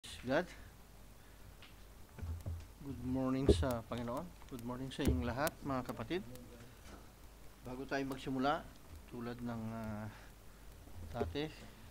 God. Good morning sa Panginoon. Good morning sa inyong lahat, mga kapatid. Bago tayo magsimula, tulad ng dati,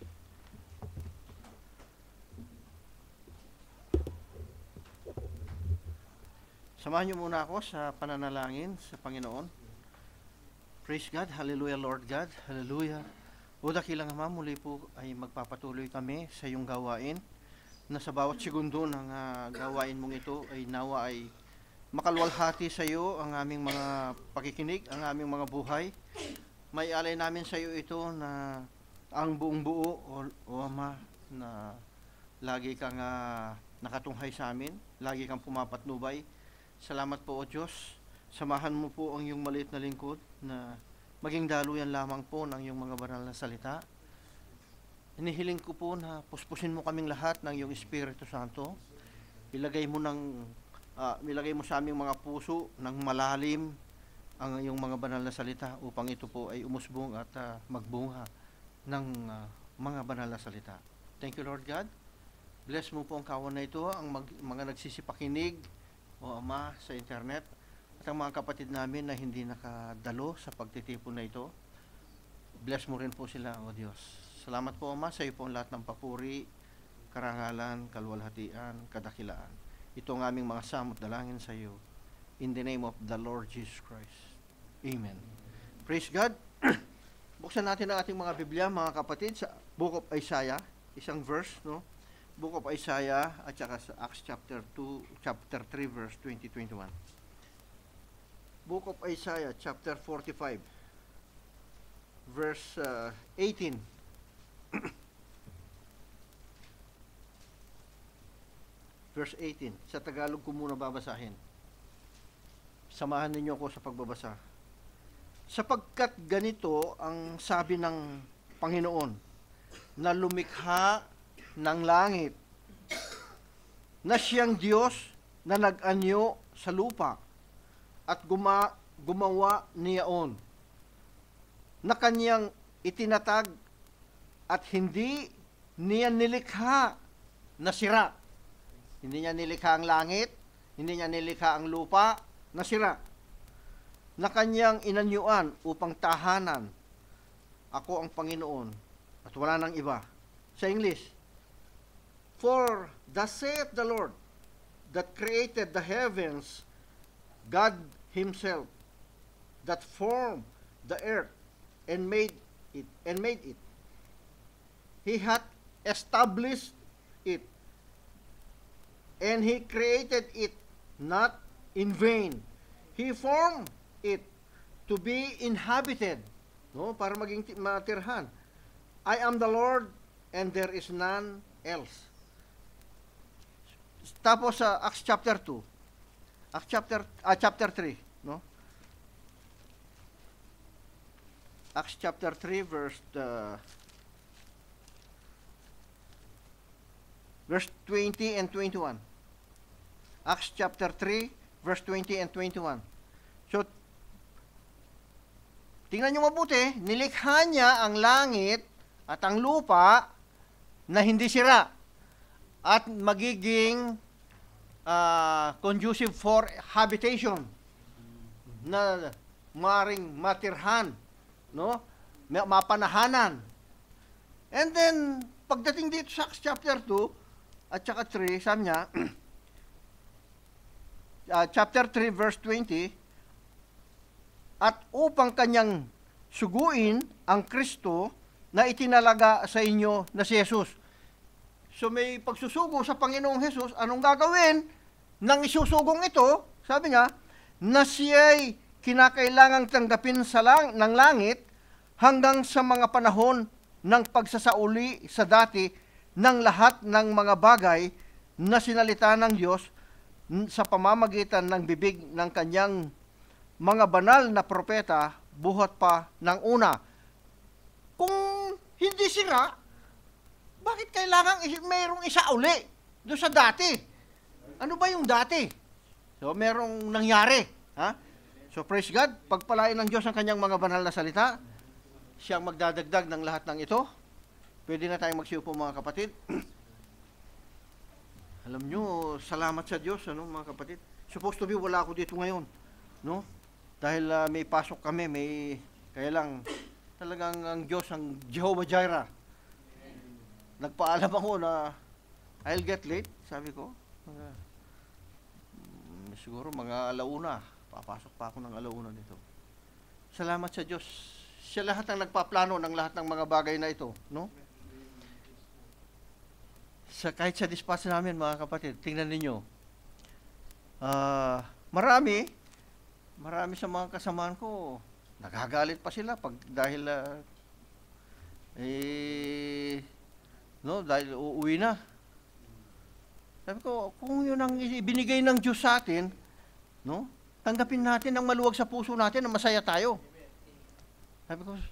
samahan niyo muna ako sa pananalangin sa Panginoon. Praise God. Hallelujah, Lord God. Hallelujah. O dakilang Ama, muli po ay magpapatuloy kami sa iyong gawain na sa bawat segundo ng gawain mong ito ay nawa ay makalwalhati sa iyo ang aming mga pakikinig, ang aming mga buhay. May alay namin sa iyo ito na ang buong buo, o Ama, na lagi kang nakatunghay sa amin, lagi kang pumapatnubay. Salamat po, O Diyos. Samahan mo po ang iyong maliit na lingkod na maging daluyan lamang po ng iyong mga banal na salita. Inihiling ko po na puspusin mo kaming lahat ng iyong Espiritu Santo. Ilagay mo sa aming mga puso ng malalim ang iyong mga banal na salita upang ito po ay umusbong at magbunga ng mga banal na salita. Thank you, Lord God. Bless mo po ang kawan na ito, ang mga nagsisipakinig, O Ama, sa internet, at ang mga kapatid namin na hindi nakadalo sa pagtitipon na ito. Bless mo rin po sila, O Diyos. Salamat po, Ama, sa iyo po ang lahat ng papuri, karangalan, kalwalhatian, kadakilaan. Ito ang aming mga samot dalangin sa iyo. In the name of the Lord Jesus Christ. Amen. Praise God. Buksan natin ang ating mga Biblia, mga kapatid, sa Book of Isaiah, isang verse, no? Book of Isaiah at saka sa Acts chapter 3, verse 20-21. Book of Isaiah, chapter 45, verse 18. Verse 18. Sa Tagalog ko muna babasahin. Samahan ninyo ako sa pagbabasa. Sapagkat ganito ang sabi ng Panginoon, na lumikha ng langit, na siyang Diyos na nag-anyo sa lupa at gumawa niyaon, na kanyang itinatag at hindi niya nilikha na sira. Hindi niya nilikha ang langit, hindi niya nilikha ang lupa na sira. Na kanyang inanyuan upang tahanan. Ako ang Panginoon at wala nang iba. Sa English, for thus saith the Lord that created the heavens, God Himself, that formed the earth and made it. He hath established it, and He created it not in vain. He formed it to be inhabited, no, para maging matirhan. I am the Lord, and there is none else. Tapos sa Acts chapter 2, chapter 3, no? Acts chapter 3, verse 20 and 21. Acts chapter 3, verse 20 and 21. So, tingnan nyo mabuti, nilikha niya ang langit at ang lupa na hindi sira at magiging conducive for habitation, na maring matirhan, no? Mapanahanan. And then, pagdating dito sa Acts chapter 2, at saka 3, sabi niya, chapter 3, verse 20, at upang kanyang suguin ang Kristo na itinalaga sa inyo na si Jesus. So may pagsusugo sa Panginoong Jesus, anong gagawin nang isusugong ito? Sabi niya, na siya'y kinakailangang tanggapin ng langit hanggang sa mga panahon ng pagsasauli sa dati ng lahat ng mga bagay na sinalita ng Diyos sa pamamagitan ng bibig ng kanyang mga banal na propeta buhat pa ng una. Kung hindi sira, bakit kailangan mayroong isa uli doon sa dati? Ano ba yung dati? So, merong nangyari. Ha? So, praise God, pagpalain ng Diyos ang kanyang mga banal na salita, siyang magdadagdag ng lahat ng ito. Pwede na tayong magsiupo, mga kapatid. Alam nyo, salamat sa Diyos, ano, mga kapatid. Supposed to be, wala ako dito ngayon. No? Dahil may pasok kami, kaya lang, talagang ang Diyos, ang Jehovah Jireh. Nagpaalam ako na I'll get late, sabi ko. Siguro mga alauna, papasok pa ako ng alauna dito. Salamat sa Diyos. Siya lahat ang nagpaplano ng lahat ng mga bagay na ito, no? Kahit sa dispatch namin, mga kapatid, tingnan ninyo. Marami sa mga kasamaan ko, nagagalit pa sila dahil dahil uuwi na. Sabi ko, kung yun ang ibinigay ng Diyos sa atin, no? Tanggapin natin ang maluwag sa puso natin na masaya tayo. Sabi ko,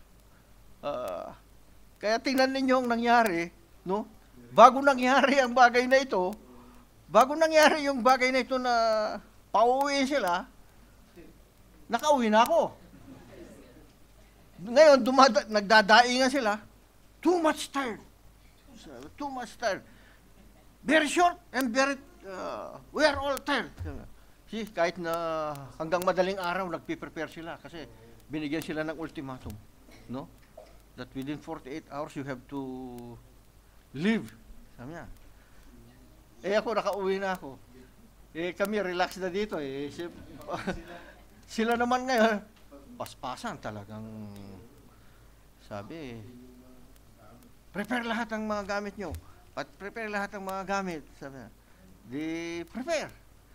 kaya tingnan ninyo ang nangyari, no? Bago nangyari ang bagay na ito, bago nangyari yung bagay na ito na pauwiin sila, nakauwi na ako. Ngayon, nagdadaingan sila, too much tired. Too much tired. Very short and very, we are all tired. See, kahit na hanggang madaling araw, nagpiprepare sila kasi binigyan sila ng ultimatum, no? That within 48 hours, you have to leave. Sabi niya. Ako, nakauwi na ako. Kami, relax na dito. Sila naman ngayon, paspasan talagang, sabi, prepare lahat ng mga gamit nyo. Prepare lahat ng mga gamit. Sabi niya. Prepare.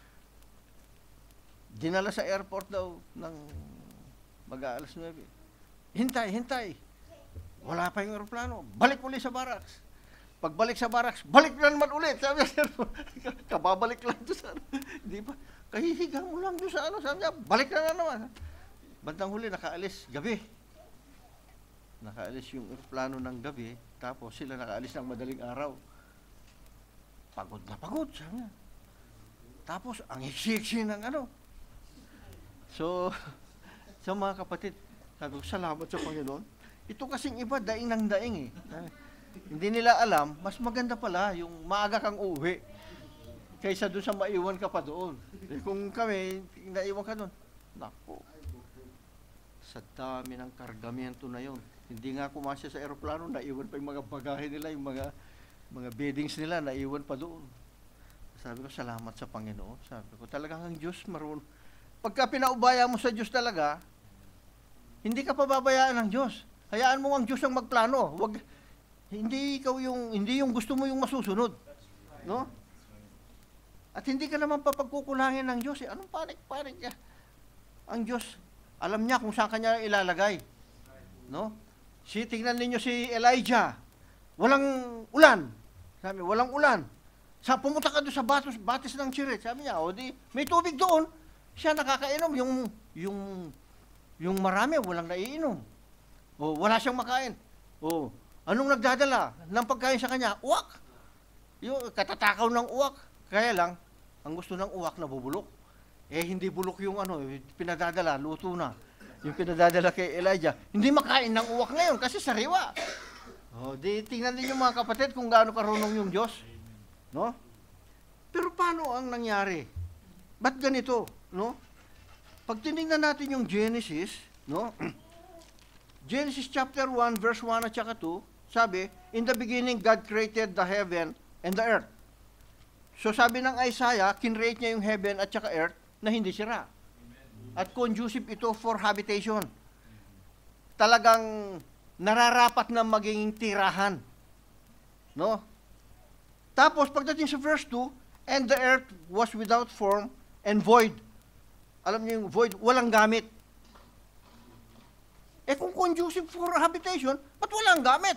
Dinala sa airport daw ng mag-aalas 9. Hintay. Wala pa yung aeroplano. Balik ulit sa barracks. Pagbalik sa barracks, balik na naman ulit. Sabi niya, kababalik lang doon sa ano. Di ba? Kahihiga mo lang doon sa ano. Sabi niya, balik na naman. Bandang huli, nakaalis gabi. Nakaalis yung aeroplano ng gabi. Tapos sila nakaalis ng madaling araw. Pagod na pagod, sabi niya. Tapos, ang iksi-iksi ng ano. So, sa mga kapatid, sabi ko, salamat sa Panginoon. Ito kasing iba, daing ng daing eh. Hindi nila alam, mas maganda pala yung maaga kang uwi kaysa doon sa maiwan ka pa doon. Kung kami, naiwan ka doon, naku, sa dami ng kargamento na yon. Hindi nga kumasya sa aeroplano, naiwan pa yung mga bagahe nila, yung mga beddings nila, naiwan pa doon. Sabi ko, salamat sa Panginoon. Sabi ko, talagang ang Diyos marunong. Pagka pinaubaya mo sa Diyos talaga, hindi ka pababayaan ng Diyos. Hayaan mo ang Diyos ang magplano. Hindi yung gusto mo yung masusunod. No? At hindi ka naman papagkukulangin ng Diyos. Anong panik niya? Ang Diyos, alam niya kung saan kanya ilalagay. No? Tingnan ninyo si Elijah. Walang ulan. Sabi, walang ulan. Pumunta ka doon sa batis ng Chiret. Sabi niya, may tubig doon. Siya nakakainom. Yung marami, walang naiinom. Wala siyang makain. Anong nagdadala ng pagkain sa kanya? Uwak. Yung katatakaw ng uwak. Kaya lang, ang gusto ng uwak na bubulok. Hindi bulok yung pinadadala, luto na. Yung pinadadala kay Elijah, hindi makain ng uwak ngayon kasi sariwa. Tingnan din yung mga kapatid kung gaano karunong yung Diyos. No? Pero paano ang nangyari? Ba't ganito? No? Pag tinignan natin yung Genesis, no? Genesis chapter 1, verse 1 at saka 2, sabi, in the beginning, God created the heaven and the earth. So sabi ng Isaiah, kinreate niya yung heaven at saka earth na hindi sira. At conducive ito for habitation. Talagang nararapat na maging tirahan. No? Tapos, pagdating sa verse 2, and the earth was without form and void. Alam niyo yung void, walang gamit. Kung conducive for habitation, ba't walang gamit?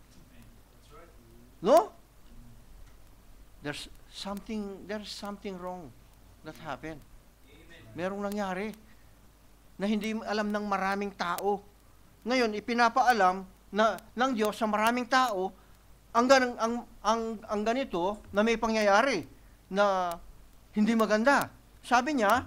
No? There's something wrong that happened. Merong nangyari na hindi alam ng maraming tao. Ngayon, ipinapaalam ng Diyos sa maraming tao ang ganito na may pangyayari na hindi maganda. Sabi niya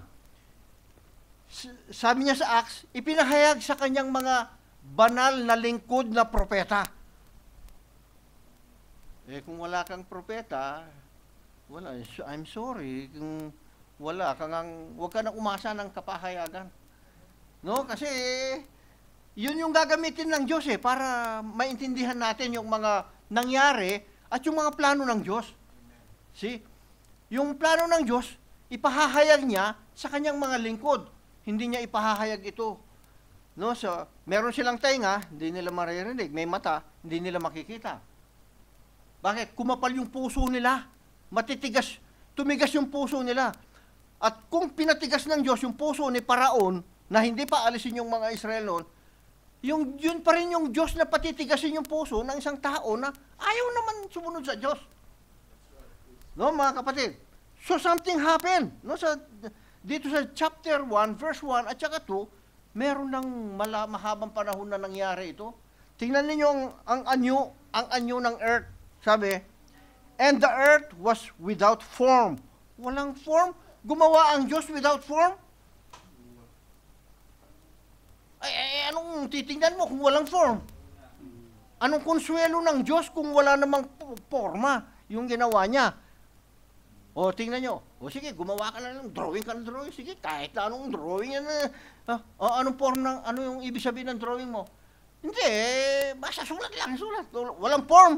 sa Acts, ipinahayag sa kanyang mga banal na lingkod na propeta. Kung wala kang propeta, Wala, I'm sorry kung wala ka ngang, huwag ka na umasa ng kapahayagan. No? Kasi yun yung gagamitin ng Diyos para maintindihan natin yung mga nangyari at yung mga plano ng Diyos. See? Yung plano ng Diyos, ipahahayag niya sa kanyang mga lingkod. Hindi niya ipahahayag ito. No? So, meron silang tainga, hindi nila maririnig. May mata, hindi nila makikita. Bakit? Kumapal yung puso nila. Matitigas, tumigas yung puso nila. At kung pinatigas ng Diyos yung puso ni Paraon, na hindi pa alisin yung mga Israel noon, yun pa rin yung Diyos na patitigasin yung puso ng isang tao na ayaw naman sumunod sa Diyos. No, mga kapatid? So something happened. No, dito sa chapter 1, verse 1 at saka 2, meron ng mahabang panahon na nangyari ito. Tingnan ninyo ang anyo ng earth. Sabi, and the earth was without form. Walang form? Gumawa ang Diyos without form? Anong titingnan mo kung walang form? Anong konsuelo ng Diyos kung wala namang forma yung ginawa niya? O, tingnan nyo. O, sige, gumawa ka na ng drawing ka ng drawing. Sige, kahit na anong drawing yan. Anong form ano yung ibig sabihin ng drawing mo? Hindi, basta sulat lang, sulat. Walang form.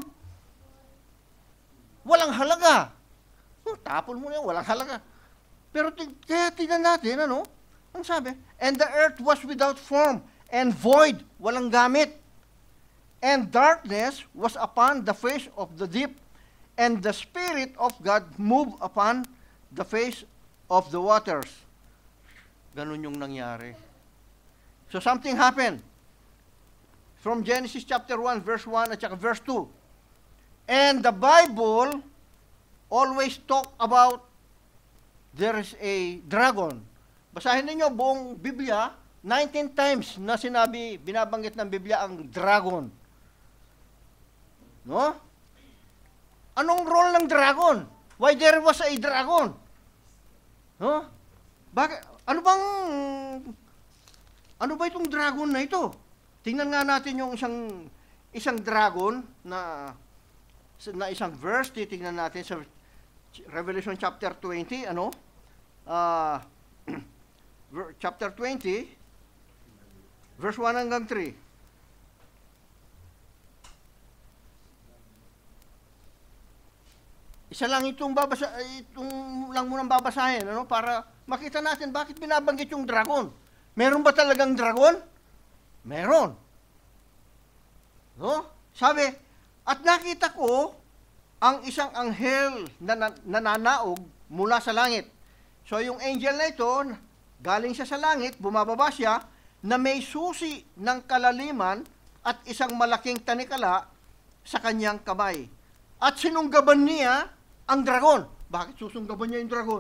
Walang halaga. Tapon mo na yan, walang halaga. Pero kaya tingnan natin, ang sabi, and the earth was without form and void, walang gamit. And darkness was upon the face of the deep, and the Spirit of God moved upon the face of the waters. Ganun yung nangyari. So something happened. From Genesis chapter 1, verse 1 at saka verse 2. And the Bible always talk about there is a dragon. Basahin niyo buong Biblia, 19 times na binabanggit ng Biblia ang dragon. No? Anong role ng dragon? Why there was a dragon? No? Bakit? Ano ba itong dragon na ito? Tingnan nga natin yung isang dragon na isang verse. Titingnan natin sa Revelation chapter 20, chapter 20, verse 1 hanggang 3. Isa lang itong lang munang babasahin, para makita natin bakit binabanggit yung dragon. Meron ba talagang dragon? Meron. No? Sabi, at nakita ko ang isang anghel na nananaog mula sa langit. So yung angel na ito, galing siya sa langit, bumababa siya, na may susi ng kalaliman at isang malaking tanikala sa kanyang kamay. At sinunggaban niya ang dragon. Bakit susunggaban niya yung dragon?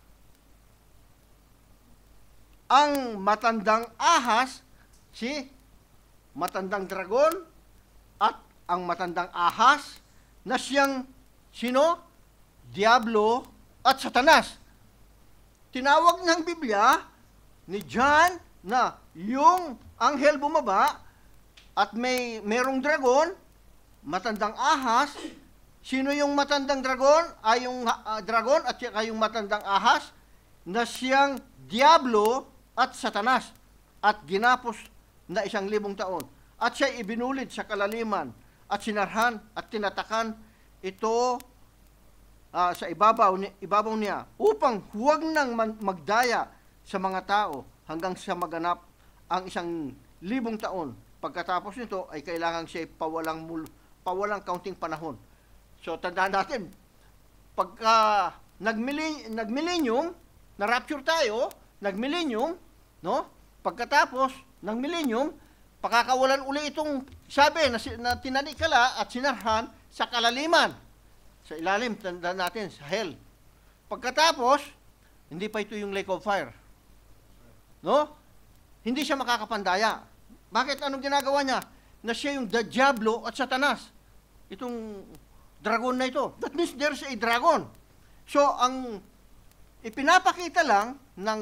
Ang matandang ahas, matandang dragon, at ang matandang ahas, na siyang, sino? Diablo at Satanas. Tinawag ng Biblia ni John na yung anghel bumaba at merong dragon, matandang ahas. Sino yung matandang dragon? Ay yung dragon at yung matandang ahas na siyang Diablo at Satanas at ginapos na 1,000 taon. At siya ibinulid sa kalaliman at sinarhan at tinatakan ito sa ibabaw niya upang huwag nang magdaya sa mga tao hanggang sa maganap ang 1,000 taon. Pagkatapos nito ay kailangan siya pawalang kaunting panahon. So tandaan natin, pagka nag-millennium, na-rapture tayo, nag-millennium, no? Pagkatapos ng millennium, pakakawalan uli itong sabi na tinanikala at sinarhan sa kalaliman. Sa ilalim, tandaan natin, sa hell. Pagkatapos, hindi pa ito yung lake of fire. No? Hindi siya makakapandaya. Bakit? Anong ginagawa niya? Na siya yung Diablo at Satanas. Itong dragon na ito. That means there's a dragon. So, ang ipinapakita lang ng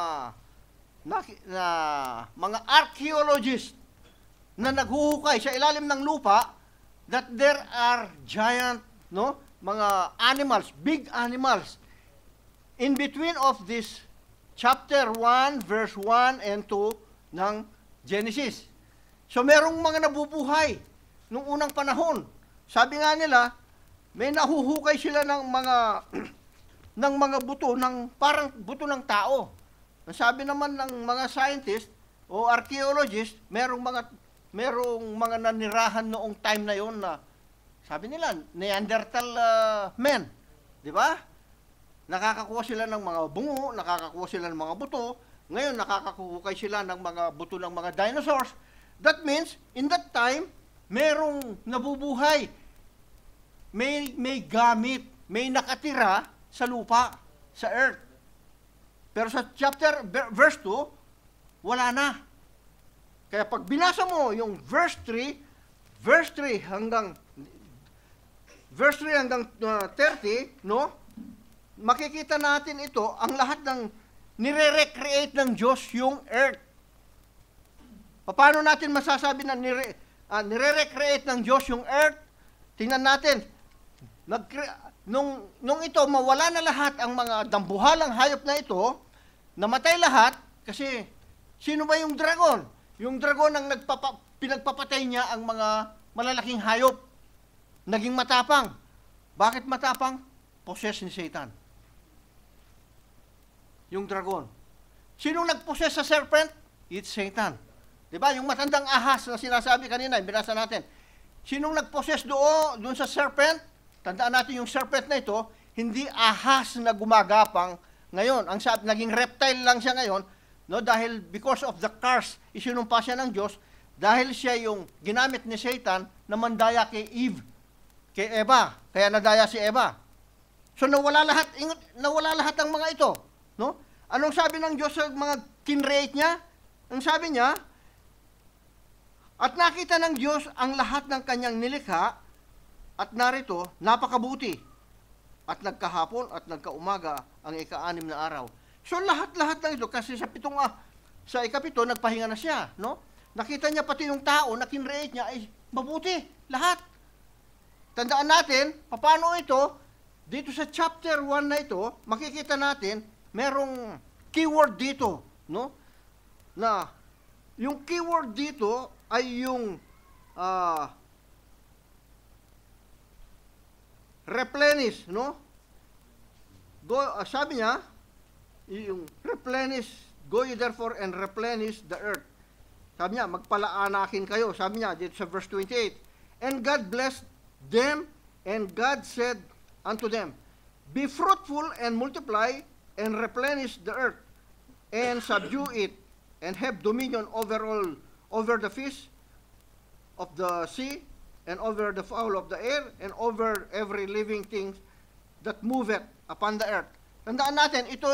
mga archaeologists na naghuhukay sa ilalim ng lupa that there are giant, mga animals, big animals. In between of this chapter 1, verse 1 and 2 ng Genesis. So merong mga nabubuhay nung unang panahon. Sabi nga nila, may nahuhukay sila ng mga ng mga buto ng parang buto ng tao. Ang sabi naman ng mga scientist o archaeologist, merong mga nanirahan noong time na yon na sabi nila Neanderthal men, di ba? Nakakakuha sila ng mga bungo, nakakakuha sila ng mga buto. Ngayon nakakakuha sila ng mga buto ng mga dinosaurs. That means in that time merong nabubuhay. May gamit, may nakatira sa lupa, sa earth. Pero sa verse 2, wala na. Kaya pag binasa mo yung verse 3 hanggang 30, no? Makikita natin ito, ang lahat ng nire-recreate ng Diyos yung earth. Paano natin masasabi na nire-recreate ng Diyos yung earth? Tingnan natin. Nung ito, mawala na lahat ang mga dambuhalang hayop na ito, namatay lahat, kasi sino ba yung dragon? Yung dragon ang pinagpapatay niya ang mga malalaking hayop. Naging matapang. Bakit matapang? Possess ni Satan. Yung dragon. Sinong nag-possess sa serpent? It's Satan. Diba? Yung matandang ahas na sinasabi kanina, binasa natin. Sinong nag-possess doon sa serpent? Tandaan natin yung serpent na ito, hindi ahas na gumagapang ngayon. Ang naging reptile lang siya ngayon, no? Dahil because of the curse, isinumpa siya ng Diyos, dahil siya yung ginamit ni Satan na mandaya kay Eve, kay Eva. Kaya nadaya si Eva. So nawala lahat ang mga ito. No? Anong sabi ng Diyos sa mga kinreate niya? Ang sabi niya, at nakita ng Diyos ang lahat ng kanyang nilikha, at narito, napakabuti. At nagkahapon at nagkaumaga ang ika-6 na araw. So lahat-lahat ng ito, kasi sa ikapito, nagpahinga na siya. No? Nakita niya pati yung tao na kinreate niya ay mabuti. Lahat. Tandaan natin, paano ito, dito sa chapter 1 na ito, makikita natin, merong keyword dito, no? Na yung keyword dito ay yung replenish, no? Sabi niya, yung replenish, go ye therefore and replenish the earth. Sabi niya, magpalaanakin kayo. Sabi niya dito sa verse 28. And God blessed them, and God said unto them, be fruitful and multiply, and replenish the earth, and subdue it, and have dominion over the fish of the sea, and over the fowl of the air, and over every living thing that moveth upon the earth. Tandaan natin, ito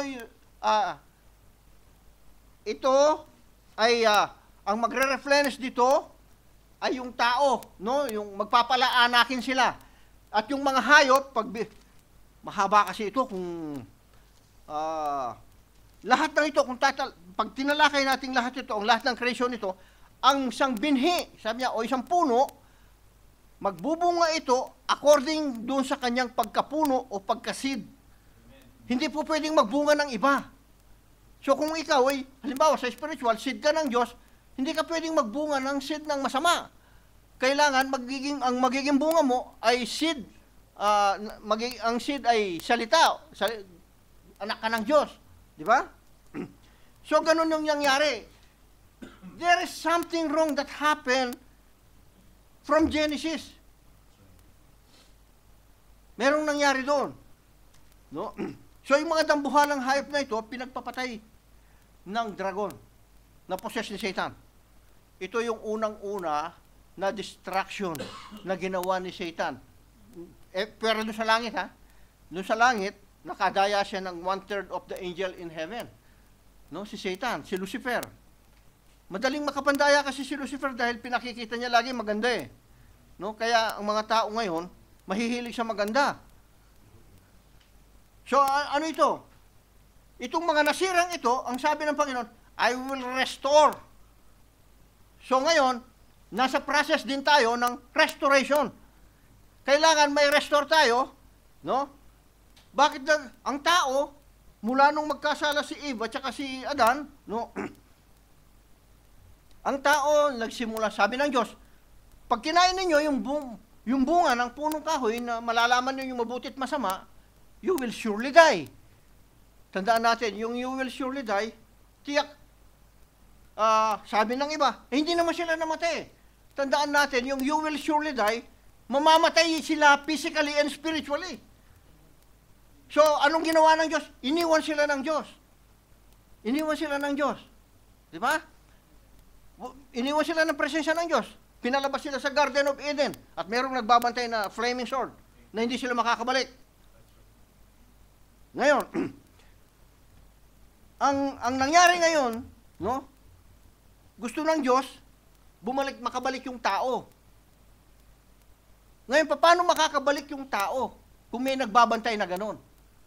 ay ang magre-replenish dito ay yung tao, no? Yung magpapalaanakin sila. At yung mga hayop, mahaba kasi ito kung lahat ng ito, pag tinalakay natin lahat ito, ang lahat ng creation nito, ang isang binhi, sabi niya, o isang puno, magbubunga ito according doon sa kanyang pagkapuno o pagkasid. Hindi po pwedeng magbunga ng iba. So kung ikaw ay, halimbawa sa spiritual, seed ka ng Diyos, hindi ka pwedeng magbunga ng seed ng masama. Kailangan ang magiging bunga mo ay seed, ang seed ay salita, anak ka ng Diyos. Di ba? So, ganun yung nangyari. There is something wrong that happened from Genesis. Merong nangyari doon. No? So, yung mga dambuhalang hayop na ito, pinagpapatay ng dragon na possess ni Satan. Ito yung unang-una na distraction na ginawa ni Satan. Pero doon sa langit, ha? Doon sa langit, nakadaya siya ng 1/3 of the angel in heaven. No, si Satan, si Lucifer. Madaling makapandaya kasi si Lucifer dahil pinakikita niya lagi maganda eh. No, kaya ang mga tao ngayon mahihilig sa maganda. So ano ito? Itong mga nasirang ito, ang sabi ng Panginoon, I will restore. So ngayon, nasa process din tayo ng restoration. Kailangan may restore tayo No? Bakit ang tao, mula nung magkasala si Eve at saka si Adan, no? Ang tao, nagsimula, sabi ng Diyos, pag kinain ninyo yung bunga ng punong kahoy na malalaman ninyo yung mabuti at masama, you will surely die. Tandaan natin, yung you will surely die, tiyak, sabi ng iba, hindi naman sila namatay. Tandaan natin, yung you will surely die, mamamatay sila physically and spiritually. So, anong ginawa ng Diyos? Iniwan sila ng Diyos. Iniwan sila ng Diyos. Di ba? Iniwan sila ng presensya ng Diyos. Pinalabas sila sa Garden of Eden at merong nagbabantay na flaming sword na hindi sila makakabalik. Ngayon, ang nangyari ngayon, no? Gusto ng Diyos makabalik yung tao. Ngayon, paano makakabalik yung tao kung may nagbabantay na ganon?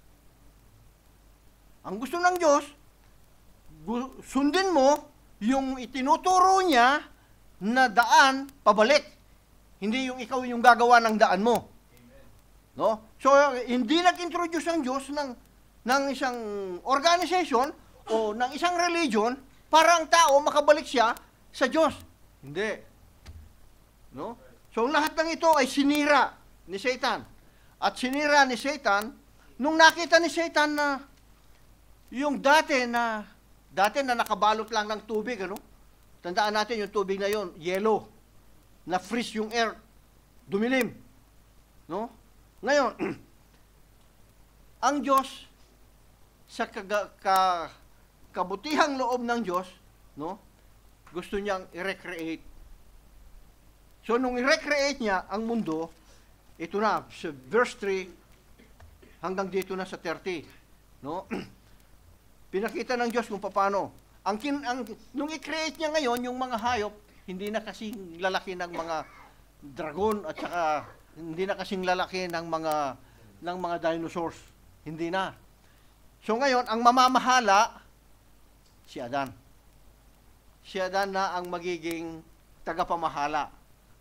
Ang gusto ng Diyos, sundin mo yung itinuturo niya na daan pabalik. Hindi yung ikaw yung gagawa ng daan mo. Amen. No? So, hindi nag-introduce ang Diyos ng isang organization o ng isang religion para ang tao makabalik siya sa Diyos. Hindi. No? So, lahat ng ito ay sinira ni Satan. At sinira ni Satan, nung nakita ni Satan na yung dati na nakabalot lang ng tubig, ano? Tandaan natin yung tubig na yon, yellow, na freeze yung air, dumilim. No? Ngayon, ang Diyos, sa kabutihang loob ng Diyos, no? Gusto niyang i-recreate. So, nung i-recreate niya ang mundo, ito na, sa verse 3, hanggang dito na sa 30. No? Pinakita ng Diyos kung paano. Nung i-create niya ngayon, yung mga hayop, hindi na kasing lalaki ng mga dragon at saka hindi na kasing lalaki ng mga dinosaurs. Hindi na. So ngayon, ang mamamahala, si Adan. Si Adan na ang magiging tagapamahala.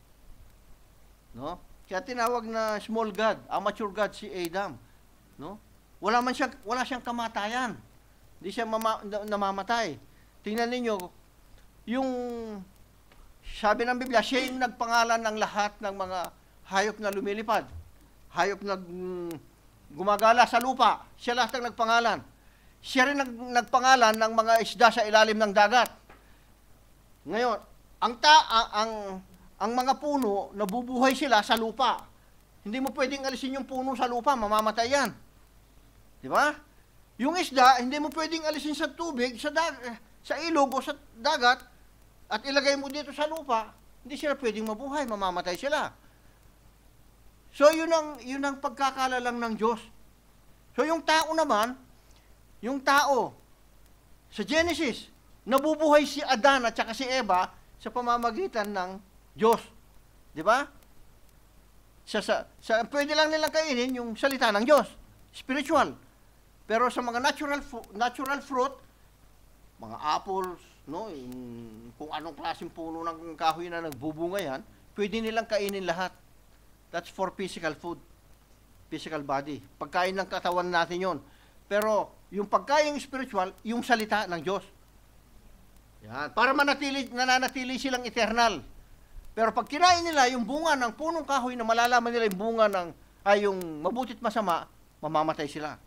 No? Kaya tinawag na small god, amateur god si Adam. No? Wala siyang kamatayan. Hindi siya namamatay. Tingnan ninyo, yung sabi ng Biblia, siya yung nagpangalan ng lahat ng mga hayop na lumilipad. Hayop na gumagala sa lupa. Siya lahat ang nagpangalan. Siya rin nagpangalan ng mga isda sa ilalim ng dagat. Ngayon, ang mga puno, nabubuhay sila sa lupa. Hindi mo pwedeng alisin yung puno sa lupa, mamamatay yan. Di ba? Yung isda, hindi mo pwedeng alisin sa tubig, sa ilog o sa dagat, at ilagay mo dito sa lupa, hindi sila pwedeng mabuhay, mamamatay sila. So, yun ang pagkakalalang ng Diyos. So, yung tao naman, sa Genesis, nabubuhay si Adan at saka si Eva sa pamamagitan ng Diyos. Di ba? Pwede lang nilang kainin yung salita ng Diyos. Spiritual. Pero sa mga natural fruit, mga apples, no, kung anong klaseng puno ng kahoy na nagbubunga yan, pwede nilang kainin lahat. That's for physical food, physical body. Pagkain ng katawan natin yon. Pero yung pagkain spiritual, yung salita ng Diyos. Yan. Para nananatili silang eternal. Pero pag kinain nila yung bunga ng punong kahoy na malalaman nila yung bunga yung mabutit masama, mamamatay sila.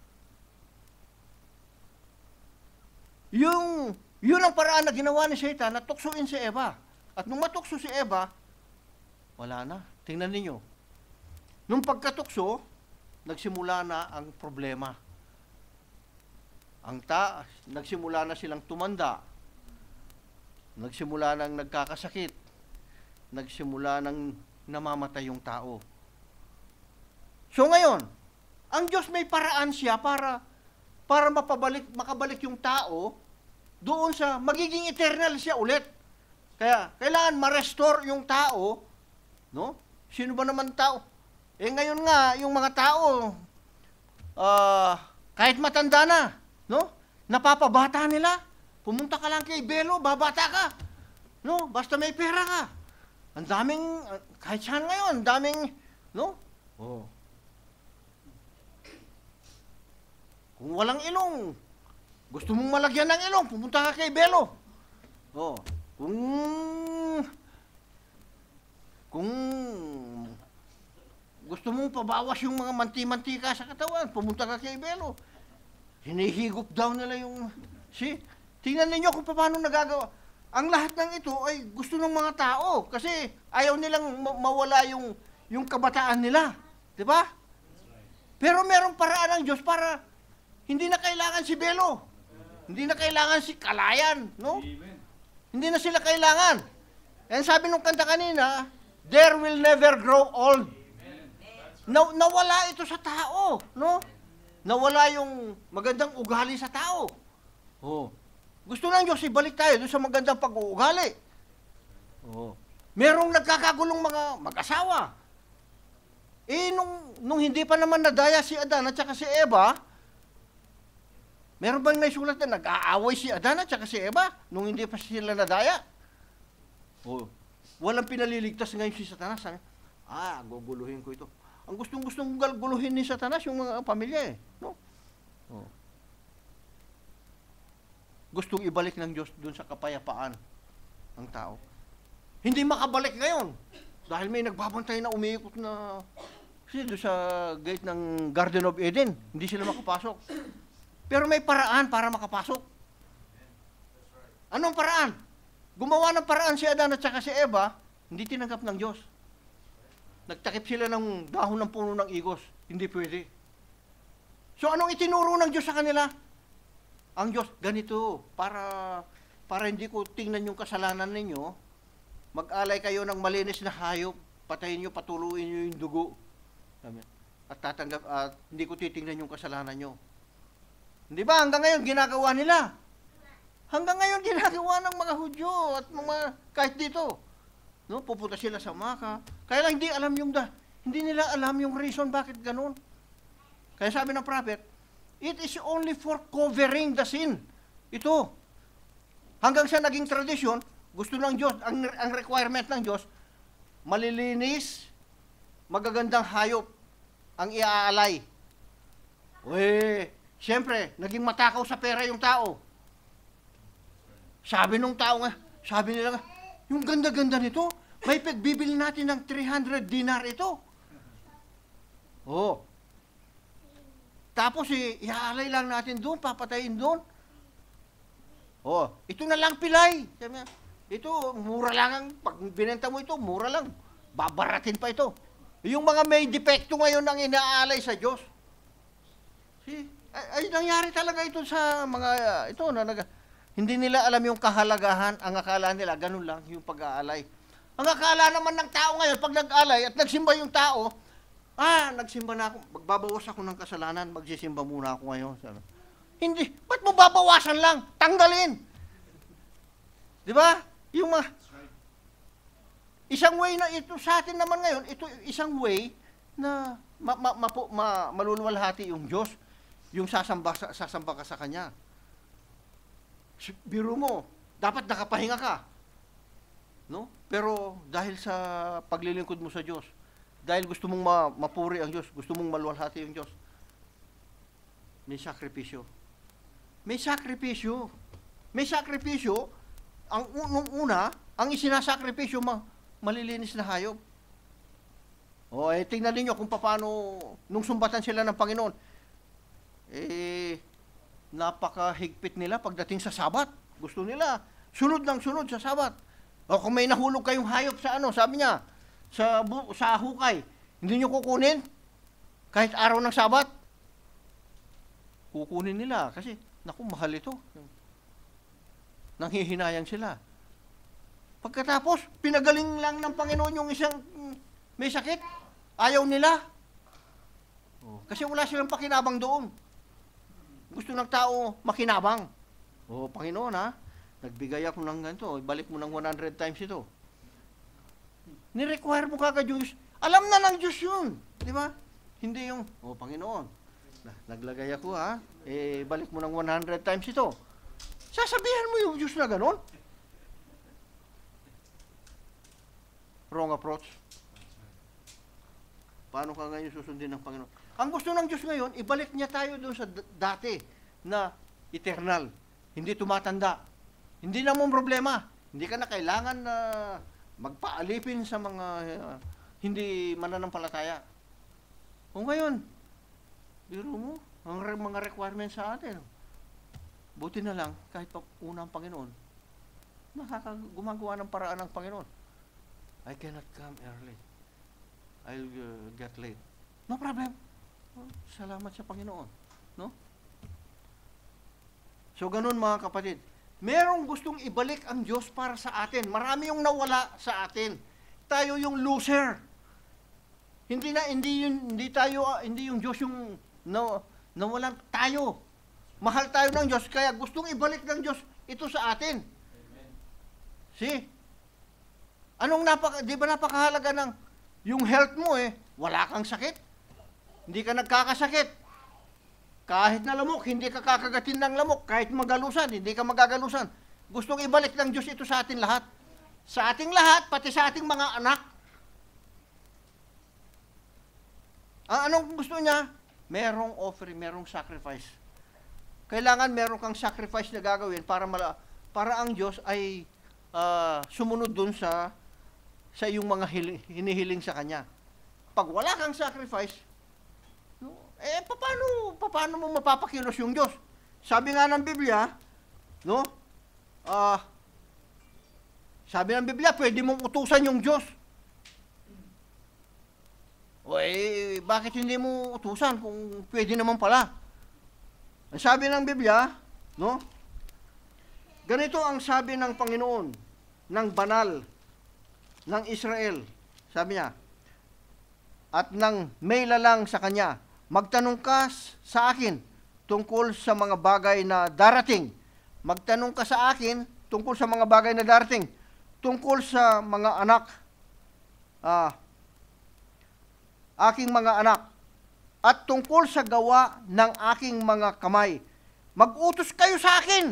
Yun ang paraan na ginawa ni Satan na tuksuin si Eva. At nung matukso si Eva, wala na. Tingnan ninyo. Nung pagkatukso, nagsimula na ang problema. Nagsimula na silang tumanda. Nagsimula nang nagkakasakit. Nagsimula nang namamatay yung tao. So ngayon, ang Diyos may paraan siya para makabalik yung tao doon sa magiging eternal siya ulit. Kaya kailangan ma-restore yung tao, no? Sino ba naman tao? Ngayon nga yung mga tao kahit matanda na, no? Napapabata nila. Pumunta ka lang kay Belo, babata ka. No, basta may pera ka. Ang daming kahit saan ngayon, daming, no? Oh. Kung walang ilong, gusto mong malagyan ng ilong, pumunta ka kay Belo. Oh, kung gusto mong pabawas yung mga manti-mantika sa katawan, pumunta ka kay Belo. Hinihigop daw nila yung... See? Tingnan ninyo kung paano nagagawa. Ang lahat ng ito ay gusto ng mga tao kasi ayaw nilang mawala yung kabataan nila. Di ba? Pero merong paraan ng Diyos para hindi na kailangan si Belo. Hindi na kailangan si Kalayan. No? Amen. Hindi na sila kailangan. And sabi nung kanta kanina, there will never grow old. Nawala ito sa tao, no? Nawala yung magandang ugali sa tao. Oh. Gusto ng Diyos, ibalik tayo doon sa magandang pag-uugali. Oh. Merong nagkakagulong mga mag-asawa. Eh, nung hindi pa naman nadaya si Adan at saka si Eva, meron bang naisulat na nag-aaway si Adan at saka si Eva nung hindi pa sila nadaya? Oh. Walang pinaliligtas ngayon si Satanas. Guguluhin ko ito. Ang gustong-gustong guluhin ni Satanas yung mga pamilya eh. No? Oh. Gustong ibalik ng Diyos dun sa kapayapaan ng tao. Hindi makabalik ngayon. Dahil may nagbabantay na umiikot na doon sa gate ng Garden of Eden. Hindi sila makapasok. Pero may paraan para makapasok. Anong paraan? Gumawa ng paraan si Adan at saka si Eva, hindi tinanggap ng Diyos. Nagtakip sila ng dahon ng puno ng igos. Hindi pwede. So anong itinuro ng Diyos sa kanila? Ang Diyos, ganito, para hindi ko tingnan yung kasalanan ninyo, mag-alay kayo ng malinis na hayop, patayin nyo, patuluin nyo yung dugo. At hindi ko titingnan yung kasalanan nyo. Hindi ba? Hanggang ngayon, ginagawa nila. Hanggang ngayon, ginagawa ng mga Hudyo at mga, kahit dito. No, pupunta sila sa Maka. Kaya lang hindi nila alam yung reason bakit ganun. Kaya sabi ng prophet, it is only for covering the sin. Ito. Hanggang sa naging tradisyon, gusto ng Diyos, ang requirement ng Diyos, malilinis, magagandang hayop ang iaalay. Siyempre, naging matakaw sa pera yung tao. Sabi nila, yung ganda-ganda nito, may pagbibili natin ng 300 dinar ito. Oh. Tapos iaalay lang natin doon, papatayin doon. Oh, ito na lang pilay. Sabi niya, ito, mura lang pag binenta mo ito, mura lang. Babaratin pa ito. Yung mga may depekto ngayon ang inaalay sa Diyos. Ay nangyari talaga ito sa mga, hindi nila alam yung kahalagahan, ang akala nila, ganun lang yung pag-aalay. Ang akala naman ng tao ngayon, pag nag-alay at nagsimba yung tao, nagsimba na ako, magbabawas ako ng kasalanan, magsisimba muna ako ngayon. Hindi, ba't mo babawasan lang? Tanggalin! Di ba? Yung isang way na ito, sa atin naman ngayon, ito isang way na maluluwalhati yung Diyos, yung sasamba ka sa Kanya. Biro mo, dapat nakapahinga ka. No? Pero dahil sa paglilingkod mo sa Diyos, dahil gusto mong mapuri ang Diyos, gusto mong maluwalhati yung Diyos, may sakripisyo. May sakripisyo. May sakripisyo, nung una, ang isinasakripisyo, malilinis na hayop. Tingnan ninyo kung paano, nung sumbatan sila ng Panginoon, napakahigpit nila pagdating sa Sabat. Gusto nila, sunod ng sunod sa Sabat. O kung may nahulog kayong hayop sa sabi niya, sa hukay, hindi nyo kukunin kahit araw ng Sabat. Kukunin nila kasi, naku, mahal ito. Nanghihinayang sila. Pagkatapos, pinagaling lang ng Panginoon yung isang may sakit. Ayaw nila. Kasi wala silang pakinabang doon. Gusto ng tao makinabang. Panginoon nagbigay ako ng ganito, ibalik mo ng 100 times ito. Ni-require mo kagad yung Diyos. Alam na ng Diyos yun. Di ba? Hindi yung, Panginoon, naglagay ako balik mo ng 100 times ito. Sasabihan mo yung Diyos na ganon? Wrong approach. Paano ka ngayon susundin ng Panginoon? Ang gusto ng Diyos ngayon, ibalik niya tayo doon sa dati na eternal. Hindi tumatanda. Hindi na mong problema. Hindi ka na kailangan na magpaalipin sa mga hindi mananampalataya. O ngayon, biro mo, ang mga requirements sa atin, buti na lang, kahit pa unang Panginoon, gumagawa ng paraan ng Panginoon. I cannot come early. I'll get late. No problem. Salamat sa Panginoon. No? So, ganun mga kapatid. Merong gustong ibalik ang Diyos para sa atin. Marami yung nawala sa atin. Tayo yung loser. Hindi yung Diyos yung nawalan tayo. Mahal tayo ng Diyos, kaya gustong ibalik ng Diyos ito sa atin. See? Di ba napakahalaga ng yung health mo wala kang sakit. Hindi ka nagkakasakit. Kahit na lamok, hindi ka kakagatin ng lamok. Kahit magalusan, hindi ka magagalusan. Gustong ibalik ng Diyos ito sa atin lahat. Sa ating lahat, pati sa ating mga anak. Anong gusto niya? Merong offering, merong sacrifice. Kailangan meron kang sacrifice na gagawin para ang Diyos ay sumunod dun sa iyong mga hinihiling sa Kanya. Pag wala kang sacrifice, paano mo mapapakilos yung Diyos? Sabi nga ng Biblia, pwede mong utusan yung Diyos. Bakit hindi mo utusan kung pwede naman pala? Ang sabi ng Biblia, ganito ang sabi ng Panginoon, ng banal, ng Israel. Sabi niya, at nang may lalang sa kanya, magtanong ka sa akin tungkol sa mga bagay na darating. Magtanong ka sa akin tungkol sa mga bagay na darating. Tungkol sa mga anak, aking mga anak, at tungkol sa gawa ng aking mga kamay. Mag-utos kayo sa akin.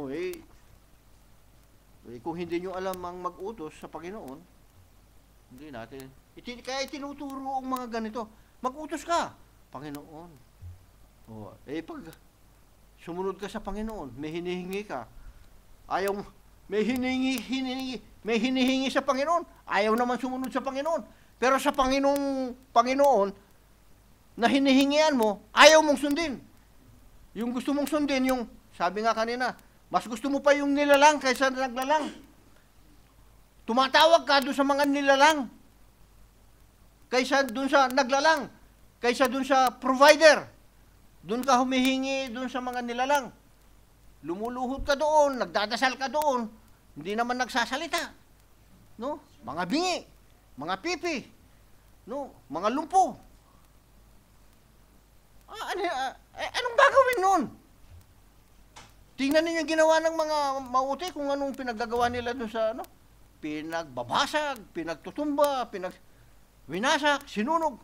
Kung hindi nyo alam ang mag-utos sa Panginoon, hindi natin. Kaya tinuturo ang mga ganito. Mag-utos ka. Panginoon. Pag sumunod ka sa Panginoon, may hinihingi ka. May hinihingi sa Panginoon, ayaw naman sumunod sa Panginoon. Pero sa Panginoon, na hinihingian mo, ayaw mong sundin. Yung gusto mong sundin, yung, sabi nga kanina, mas gusto mo pa yung nilalang kaysa naglalang. Tumatawag ka doon sa mga nilalang, kaysa doon sa naglalang. Kaysa dun sa provider, dun ka humihingi dun sa mga nilalang. Lumuluhod ka doon, nagdadasal ka doon, hindi naman nagsasalita. Mga bingi, mga pipi, mga lumpo. Anong gagawin nun? Tingnan ninyo yung ginawa ng mga mauti kung anong pinaggagawa nila dun sa pinagbabasag, pinagtutumba, winasak, sinunog.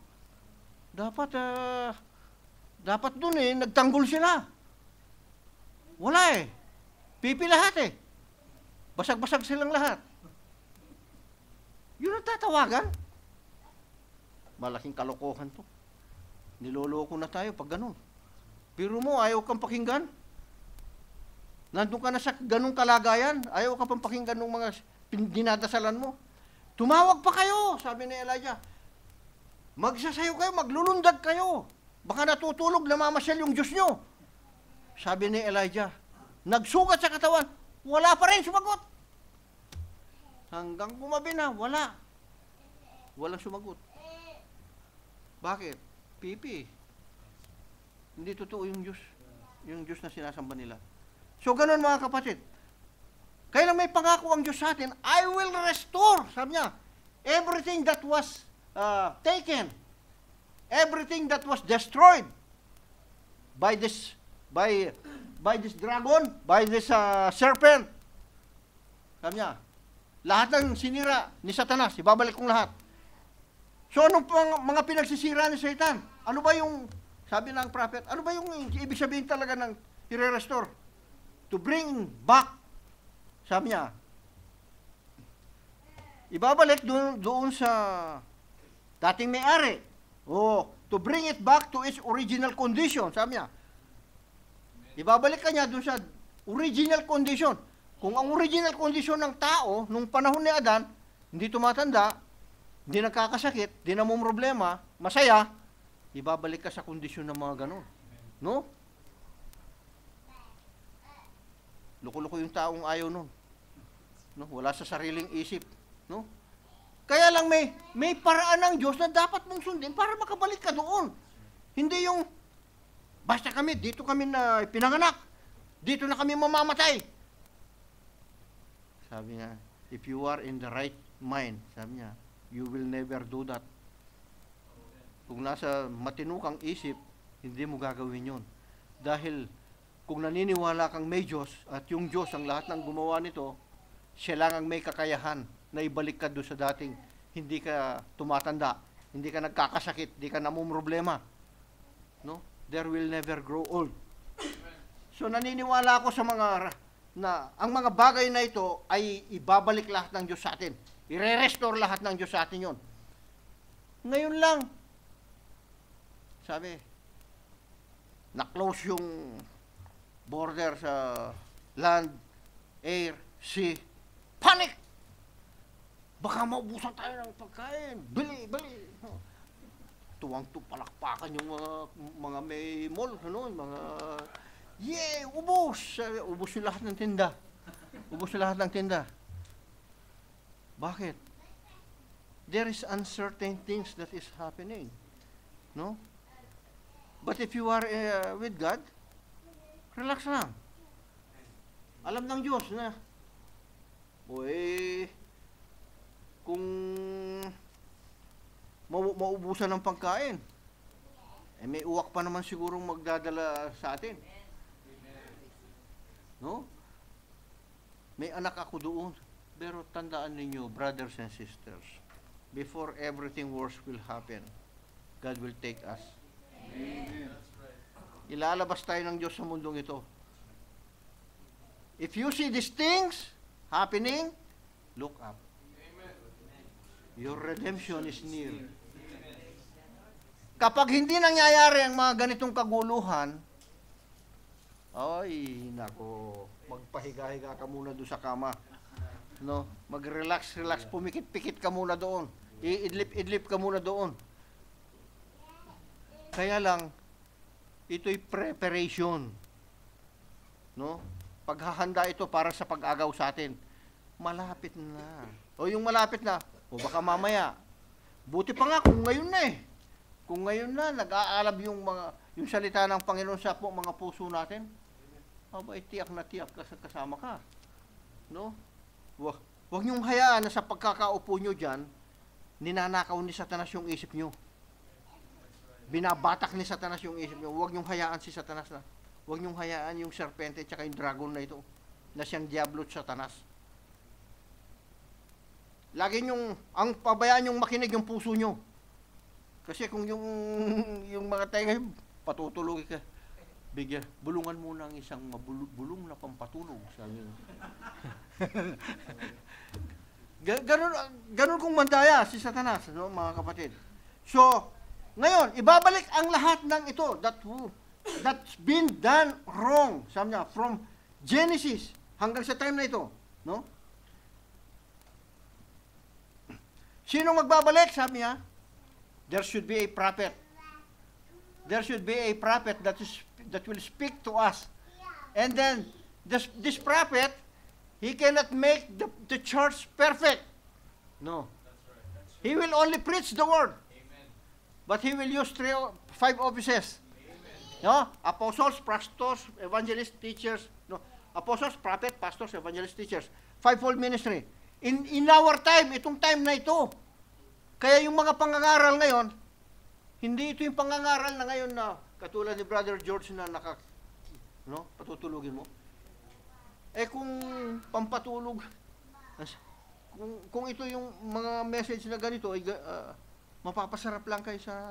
Dapat dun nagtanggol sila. Wala Pipi lahat Basag-basag silang lahat. Yun ang tatawagan. Malaking kalokohan to. Niloloko na tayo pag ganun. Pero mo, ayaw kang pakinggan. Nandun ka na sa ganung kalagayan, ayaw ka pang pakinggan ng mga dinadasalan mo. Tumawag pa kayo, sabi ni Elijah. Magsasayo kayo, maglulundag kayo. Baka natutulog, namamasyal yung Diyos nyo. Sabi ni Elijah, nagsugat sa katawan, wala pa rin sumagot. Hanggang kumabi na, wala. Walang sumagot. Bakit? Pipi. Hindi totoo yung Diyos. Yung Diyos na sinasamba nila. So, ganun mga kapatid. Kaya may pangako ang Diyos sa atin, I will restore. Sabi niya, everything that was taken, everything that was destroyed by this dragon, by this serpent. Sabi niya, lahat ng sinira ni Satanas, ibabalik kong lahat. So, anong mga pinagsisira ni Satan? Ano ba yung, sabi ng prophet, ano ba yung ibig sabihin talaga ng i-restore? To bring back, sabi niya, ibabalik doon sa dating may-ari. to bring it back to its original condition. Sabi niya, ibabalik ka niya dun sa original condition. Kung ang original condition ng tao, nung panahon ni Adan, hindi tumatanda, hindi nagkakasakit, hindi na mo problema, masaya, ibabalik ka sa kondisyon ng mga ganon. No? Loko-loko yung taong ayaw nun. No? Wala sa sariling isip. No? Kaya lang may paraan ng Diyos na dapat mong sundin para makabalik ka doon. Hindi yung, basta kami, dito kami na pinanganak, dito na kami mamamatay. Sabi niya, if you are in the right mind, sabi niya, you will never do that. Kung nasa matinukang isip, hindi mo gagawin yun. Dahil kung naniniwala kang may Diyos at yung Diyos ang lahat ng gumawa nito, siya lang ang may kakayahan na ibalik ka doon sa dating hindi ka tumatanda, hindi ka nagkakasakit, hindi ka namumroblema. No? There will never grow old. So naniniwala ako sa ang mga bagay na ito ay ibabalik lahat ng Diyos sa atin. I-restore lahat ng Diyos sa atin yon. Ngayon lang, sabi, na-close yung border sa land, air, sea. Panic! Baka maubusan tayo ng pagkain. Bili! Palakpakan yung mga may mall, ano, mga, ubos! Ubos yung lahat ng tinda. Ubos yung lahat ng tinda. Bakit? There is uncertain things that is happening. No? But if you are with God, relax lang. Alam ng Diyos na, kung maubusan ng pagkain, may uwak pa naman sigurong magdadala sa atin. No? May anak ako doon. Pero tandaan ninyo, brothers and sisters, before everything worse will happen, God will take us. Amen. Ilalabas tayo ng Diyos sa mundong ito. If you see these things happening, look up. Your redemption is near. Kapag hindi nangyayari ang mga ganitong kaguluhan, ay, nako, magpahiga-higa ka muna doon sa kama. No? Mag-relax, pumikit-pikit ka muna doon. Iidlip-idlip ka muna doon. Kaya lang, ito'y preparation. No? Paghahanda ito para sa pag-agaw sa atin. Malapit na. O yung malapit na, o baka mamaya. Buti pa nga kung ngayon na eh. Kung ngayon na, nag-aalab yung salita ng Panginoon sa mga puso natin, abay, tiyak na tiyak kasama ka. No? Huwag niyong hayaan na sa pagkakaupo nyo dyan, ninanakaw ni Satanas yung isip nyo. Binabatak ni Satanas yung isip nyo. Huwag niyong hayaan si Satanas na. Huwag niyong hayaan yung serpente at yung dragon na ito, na siyang Diablo at Satanas. Lagi niyong, ang pabayaan niyong makinig yung puso nyo. Kasi kung yung mga tayo ngayon, patutulog ka. Bulungan mo ng isang bulong na pampatulog. Sabi nyo. Ganun kung mandaya si Satanas, no, mga kapatid. So, ngayon, ibabalik ang lahat ng ito that's been done wrong. Sabi niya, from Genesis hanggang sa time na ito. No? Sino magbabalik? Sabi niya, there should be a prophet. There should be a prophet that will speak to us. And then, this prophet, he cannot make the church perfect. No. He will only preach the word. But he will use 5 offices. No? Apostles, pastors, evangelists, teachers. No? Apostles, prophet, pastors, evangelists, teachers. 5-fold ministry. In our time, itong time na ito. Kaya yung mga pangangaral ngayon, hindi ito yung pangangaral na ngayon na katulad ni Brother George na patutulugin mo. Kung pampatulog, kung ito yung mga message na ganito, mapapasarap lang kayo sa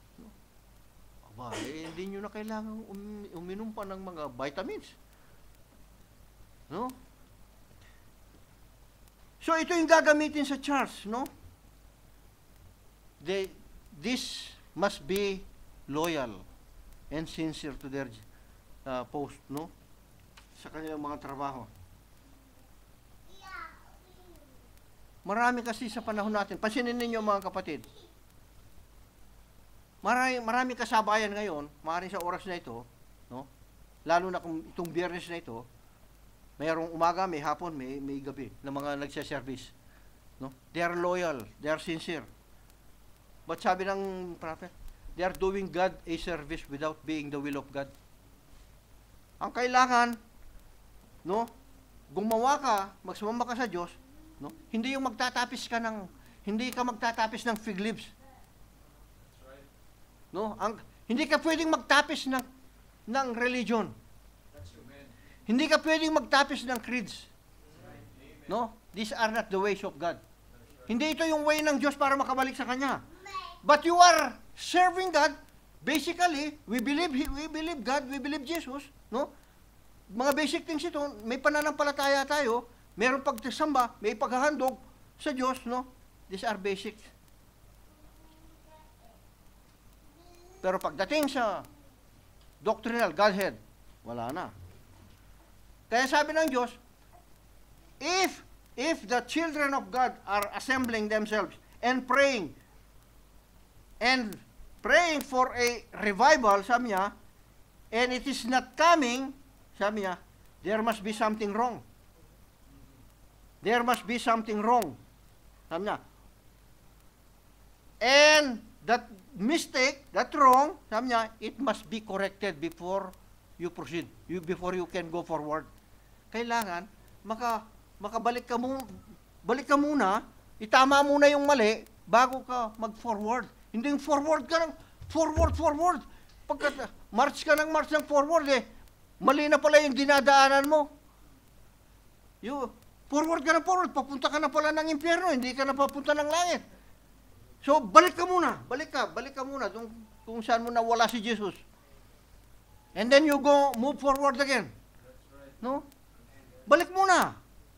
hindi nyo na kailangan uminom pa ng mga vitamins. No? So ito yung gagamitin sa church, no? This must be loyal and sincere to their post, no? Sa kanilang mga trabaho. Marami kasi sa panahon natin, pansinin ninyo mga kapatid, marami kasabayan ngayon, maaaring sa oras na ito, no? Lalo na kung itong Biyernes na ito, mayroong umaga, may hapon, may gabi, na mga nagsa-service. No? They are loyal, they are sincere. But sabi ng prophet, they are doing God a service without being the will of God. Ang kailangan, no, gumawa ka, magsumamba ka sa Diyos, no? Hindi yung hindi ka magtatapis ng fig leaves. No? Hindi ka pwedeng magtapis ng religion. Hindi ka pwedeng magtapis ng creeds. No? These are not the ways of God. Hindi ito yung way ng Diyos para makabalik sa Kanya. But you are serving God. Basically, we believe God, we believe Jesus. No? Mga basic things ito, may pananampalataya tayo, mayroong pagsamba, may paghahandog sa Diyos. No? These are basics. Pero pagdating sa doctrinal, Godhead, wala na. Kaya sabi ng Diyos, if the children of God are assembling themselves and praying for a revival, sabi niya, and it is not coming, sabi niya, there must be something wrong. There must be something wrong. Sabi niya. And that mistake, that wrong, sabi niya, it must be corrected before you proceed, before you can go forward. Kailangan, makabalik ka muna, itama muna yung mali, bago ka mag-forward. Hindi yung forward ka ng forward. Pagka march ka ng forward, mali na pala yung dinadaanan mo. Forward ka ng forward, papunta ka na pala ng impyerno, hindi ka na papunta ng langit. So, balik ka muna kung saan mo nawala si Jesus. And then you move forward again. No? Balik muna.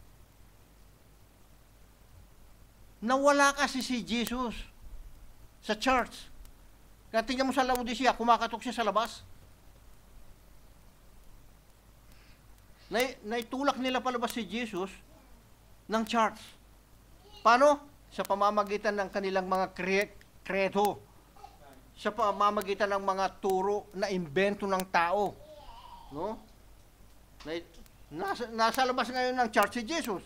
Nawala kasi si Jesus sa church. Kaya tingnan mo sa Laodicea, kumakatok siya sa labas. Naitulak nila palabas si Jesus ng church. Paano? Sa pamamagitan ng kanilang mga kredo. Sa pamamagitan ng mga turo na imbento ng tao. No? Nasa labas ngayon ng church si Jesus.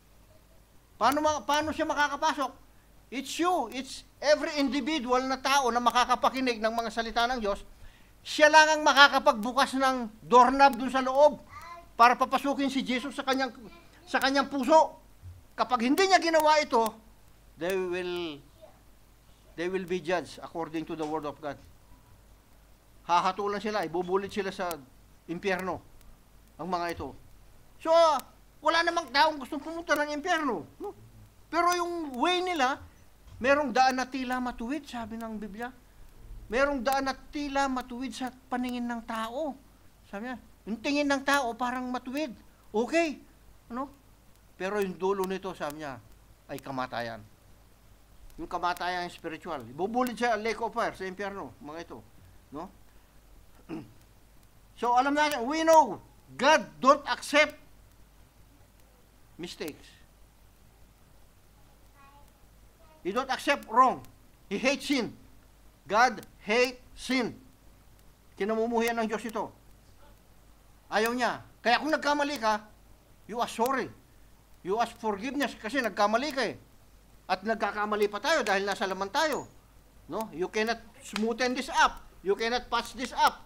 Paano siya makakapasok? It's every individual na tao na makakapakinig ng mga salita ng Diyos, siya lang ang makakapagbukas ng doorknob dun sa loob para papasukin si Jesus sa kanyang puso. Kapag hindi niya ginawa ito, they will be judged according to the word of God. Hahatulan sila, ibubulit sila sa impyerno ang mga ito. So, wala namang taong gustong pumunta ng impyerno. No? Pero yung way nila, merong daan na tila matuwid, sabi ng Biblia. Merong daan na tila matuwid sa paningin ng tao. Sabi niya, yung tingin ng tao parang matuwid. Okay. Ano? Pero yung dulo nito, sabi niya, ay kamatayan. Yung kamatayan spiritual. Ibubulit siya lake of fire sa impyerno, mga ito. No? So, alam natin, we know, God don't accept mistakes. He don't accept wrong. He hates sin. God hates sin. Kinamumuhian ng Diyos ito. Ayaw niya. Kaya kung nagkamali ka, you ask sorry. You ask forgiveness kasi nagkamali ka eh. At nagkakamali pa tayo dahil nasa laman tayo. No? You cannot smoothen this up. You cannot patch this up.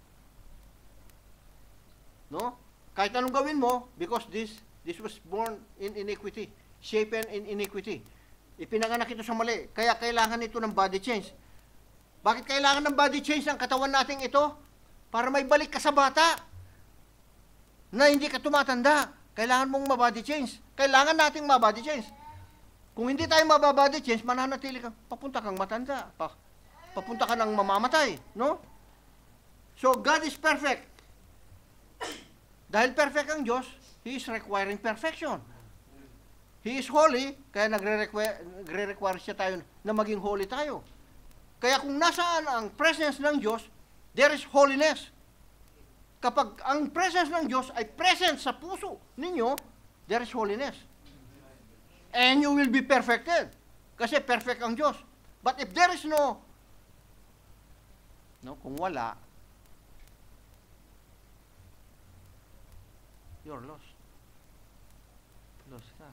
No? Kahit anong gawin mo, because this was born in iniquity, shapen in iniquity. Ipinanganak ito sa mali. Kaya kailangan ito ng body change. Bakit kailangan ng body change ng katawan natin ito? Para may balik ka sa bata na hindi ka tumatanda. Kailangan mong ma-body change. Kailangan nating ma-body change. Kung hindi tayo ma-body change, mananatili ka, papunta kang matanda. Papunta ka ng mamamatay. No? So, God is perfect. Dahil perfect ang Diyos, He is requiring perfection. He is holy, kaya nagre-require siya tayo na maging holy tayo. Kaya kung nasaan ang presence ng Diyos, there is holiness. Kapag ang presence ng Diyos ay present sa puso ninyo, there is holiness. And you will be perfected. Kasi perfect ang Diyos. But if there is no, kung wala, you're lost. Lost ka.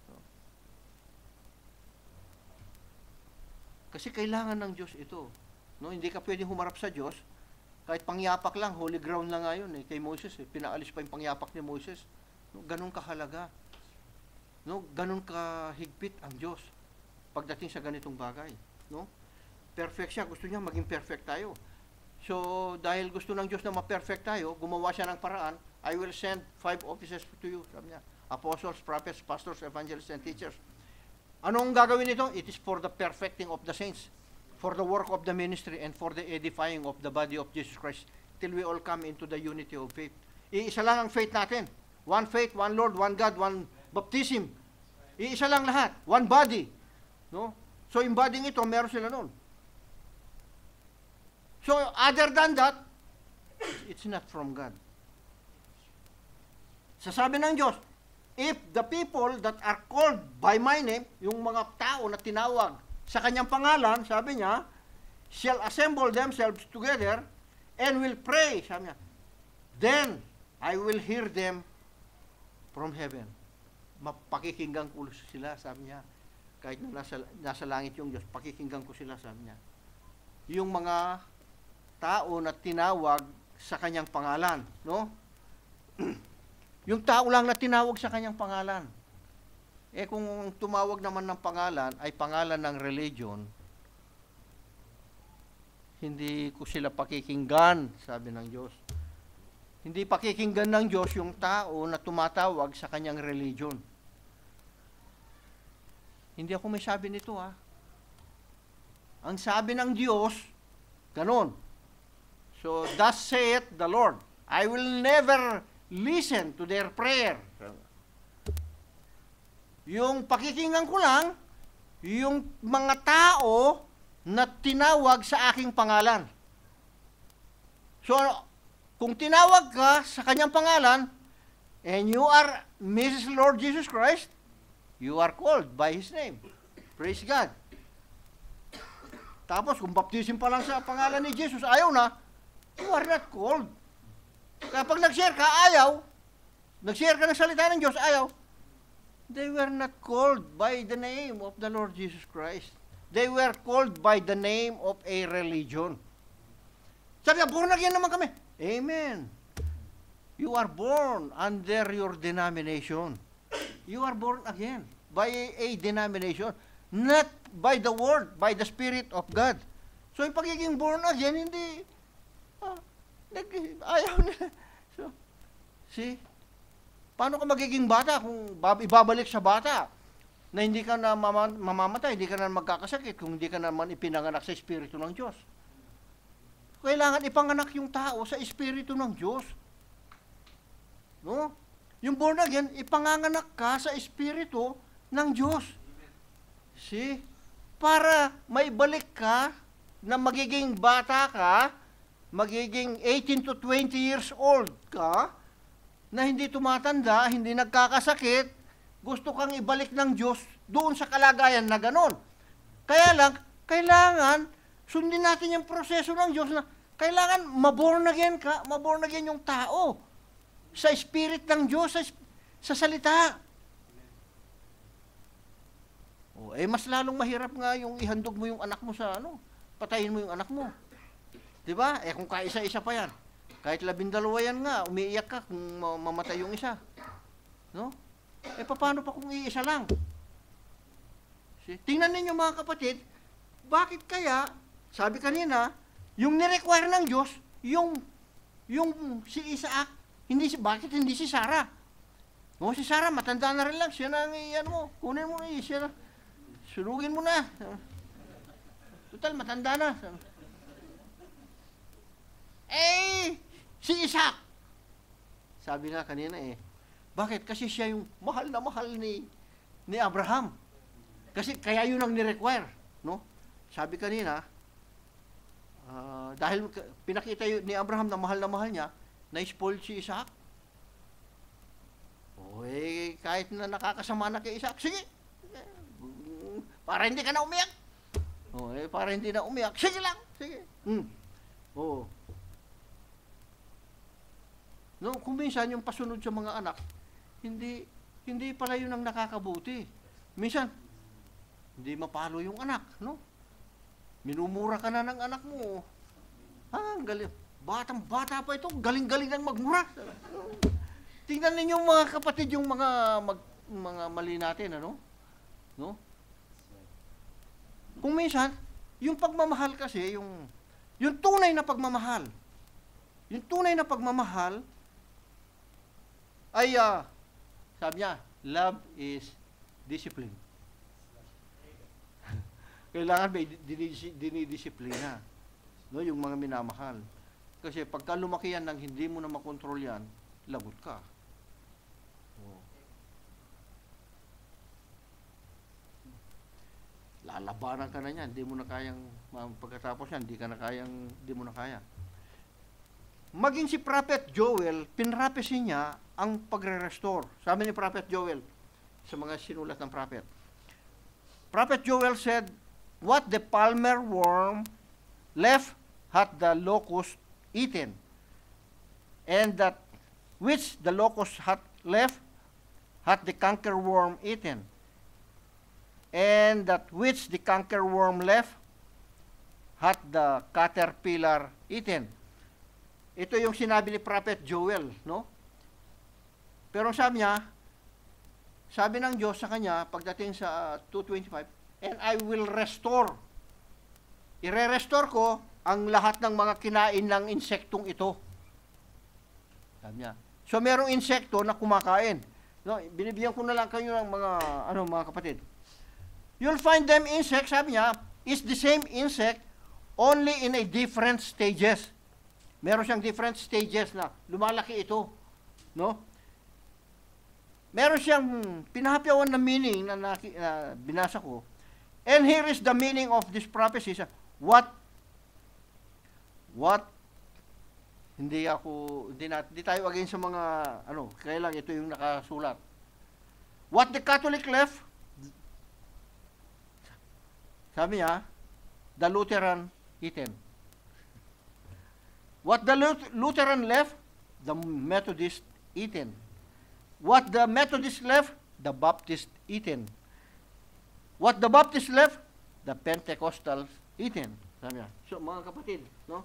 Kasi kailangan ng Diyos ito. Hindi ka pwedeng humarap sa Diyos. Kahit pangyapak lang, holy ground lang ngayon kay Moses. Pinaalis pa yung pangyapak ni Moses. Ganun kahalaga. Ganun kahigpit ang Diyos pagdating sa ganitong bagay. Perfect siya. Gusto niya maging perfect tayo. So, dahil gusto ng Diyos na ma-perfect tayo, gumawa siya ng paraan, I will send 5 officers to you. Sabi niya, apostles, prophets, pastors, evangelists, and teachers. Anong gagawin nito? It is for the perfecting of the saints, for the work of the ministry, and for the edifying of the body of Jesus Christ, till we all come into the unity of faith. Iisa lang ang faith natin. One faith, one Lord, one God, one baptism. Iisa lang lahat. One body. So, yung body ito, meron sila nun. So, other than that, it's not from God. Sasabi ng Diyos, if the people that are called by my name, yung mga tao na tinawag sa kanyang pangalan, sabi niya, shall assemble themselves together and will pray, sabi niya, then I will hear them from heaven. Mapakikinggan ko sila, sabi niya. Kahit na nasa langit yung Diyos, pakikinggan ko sila, sabi niya. Yung mga tao na tinawag sa kanyang pangalan, yung tao lang na tinawag sa kanyang pangalan. Kung tumawag naman ng pangalan ay pangalan ng religion, hindi ko sila pakikinggan, sabi ng Diyos. Hindi pakikinggan ng Diyos yung tao na tumatawag sa kanyang religion. Hindi ako may sabi nito, Ang sabi ng Diyos, ganon. So, thus saith the Lord, I will never listen to their prayer. Yung pakikinggan ko lang, yung mga tao na tinawag sa aking pangalan. So, kung tinawag ka sa kanyang pangalan, and you are Mrs. Lord Jesus Christ, you are called by His name. Praise God. Tapos, kung baptism pa lang sa pangalan ni Jesus, ayaw na, you are not called. Kapag nag-share ka, ayaw. Nag-share ka ng salita ng Diyos, ayaw. They were not called by the name of the Lord Jesus Christ. They were called by the name of a religion. Sabi ka, born again naman kami. Amen. You are born under your denomination. You are born again by a denomination, not by the Word, by the Spirit of God. So, yung pagiging born again, hindi, ayaw nila. So, see? Paano ka magiging bata kung ibabalik sa bata na hindi ka na mamamatay, hindi ka na magkakasakit kung hindi ka naman ipinanganak sa Espiritu ng Diyos? Kailangan ipanganak yung tao sa Espiritu ng Diyos. Yung born again, ipanganganak ka sa Espiritu ng Diyos. See? Para maibalik ka na magiging bata ka, magiging 18 to 20 years old ka, na hindi tumatanda, hindi nagkakasakit, gusto kang ibalik ng Diyos doon sa kalagayan na ganon. Kaya lang, kailangan sundin natin yung proseso ng Diyos na kailangan maborn again ka, maborn again yung tao sa Spirit ng Diyos, sa salita. Mas lalong mahirap nga yung ihandog mo yung anak mo sa patayin mo yung anak mo. Diba? Kung kaisa-isa pa yan. Kahit 12 yan nga, umiiyak ka kung mamatay yung isa. Paano pa kung iisa lang? Tingnan ninyo mga kapatid, bakit kaya, sabi kanina, yung nirequire ng Diyos, yung si Isaac, bakit hindi si Sarah? Si Sarah, matanda na rin lang, siya na ang iyan mo, kunin mo siya na, sunugin mo na. Total, matanda na. Si Isaac. Sabi nga kanina bakit? Kasi siya yung mahal na mahal ni Abraham. Kasi kaya yun ang ni-require, Sabi kanina, Dahil pinakita ni Abraham na mahal niya, na-spoil si Isaac. Kahit na nakakasama na kay Isaac, sige, para hindi ka na umiyak. Para hindi na umiyak, sige lang, sige. No, kung minsan yung pasunod sa mga anak, hindi pala yun ang nakakabuti. Minsan, hindi mapalo yung anak, no? Minumura ka na ng anak mo. Ang galing. Batang-bata pa ito, galing-galing ang magmura. Tingnan ninyo mga kapatid yung mga mali natin, ano? No? Kung minsan, yung pagmamahal kasi, yung tunay na pagmamahal, ay, sabi niya, love is discipline. Kailangan may dinidisiplina, no, yung mga minamahal. Kasi pagka lumaki yan nang hindi mo na makontrol yan, lagot ka. Lalabanan ka na yan, hindi mo na kayang, pagkatapos yan, hindi mo na kaya. Maging si Prophet Joel, pinrapesi niya ang pagre-restore. Sabi ni Prophet Joel, sa mga sinulat ng prophet. Prophet Joel said, what the palmer worm left hath the locust eaten, and that which the locust hath left hath the cankerworm eaten, and that which the cankerworm left hath the caterpillar eaten. Ito yung sinabi ni Prophet Joel, no? Pero sabi ng Diyos sa kanya, pagdating sa 2:25, and I will restore. Ire-restore ko ang lahat ng mga kinain ng insektong ito. Sabi niya. So, merong insekto na kumakain. No, binibigyan ko na lang kayo ng mga kapatid. You'll find them insects, sabi niya, is the same insect, only in a different stages. Meron siyang different stages na lumalaki ito. No? Meron siyang pinahapyawan na meaning na binasa ko. And here is the meaning of this prophecy. What hindi tayo against sa mga kaya lang ito yung nakasulat. What the Catholic left, sabi niya, the Lutheran eaten. What the Lutheran left, the Methodist eaten. What the Methodist left, the Baptist eaten. What the Baptist left, the Pentecostals eaten. Sabi niya. So, mga kapatid, no?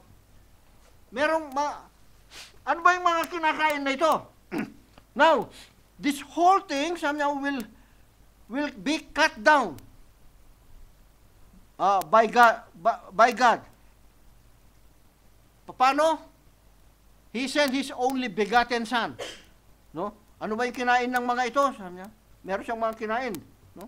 Ano ba yung mga kinakain na ito? Now, this whole thing, sabi niya, will be cut down by God. Paano? He sent His only begotten Son. No? Ano ba yung kinain ng mga ito? Sabi niya, meron siyang mga kinain. No?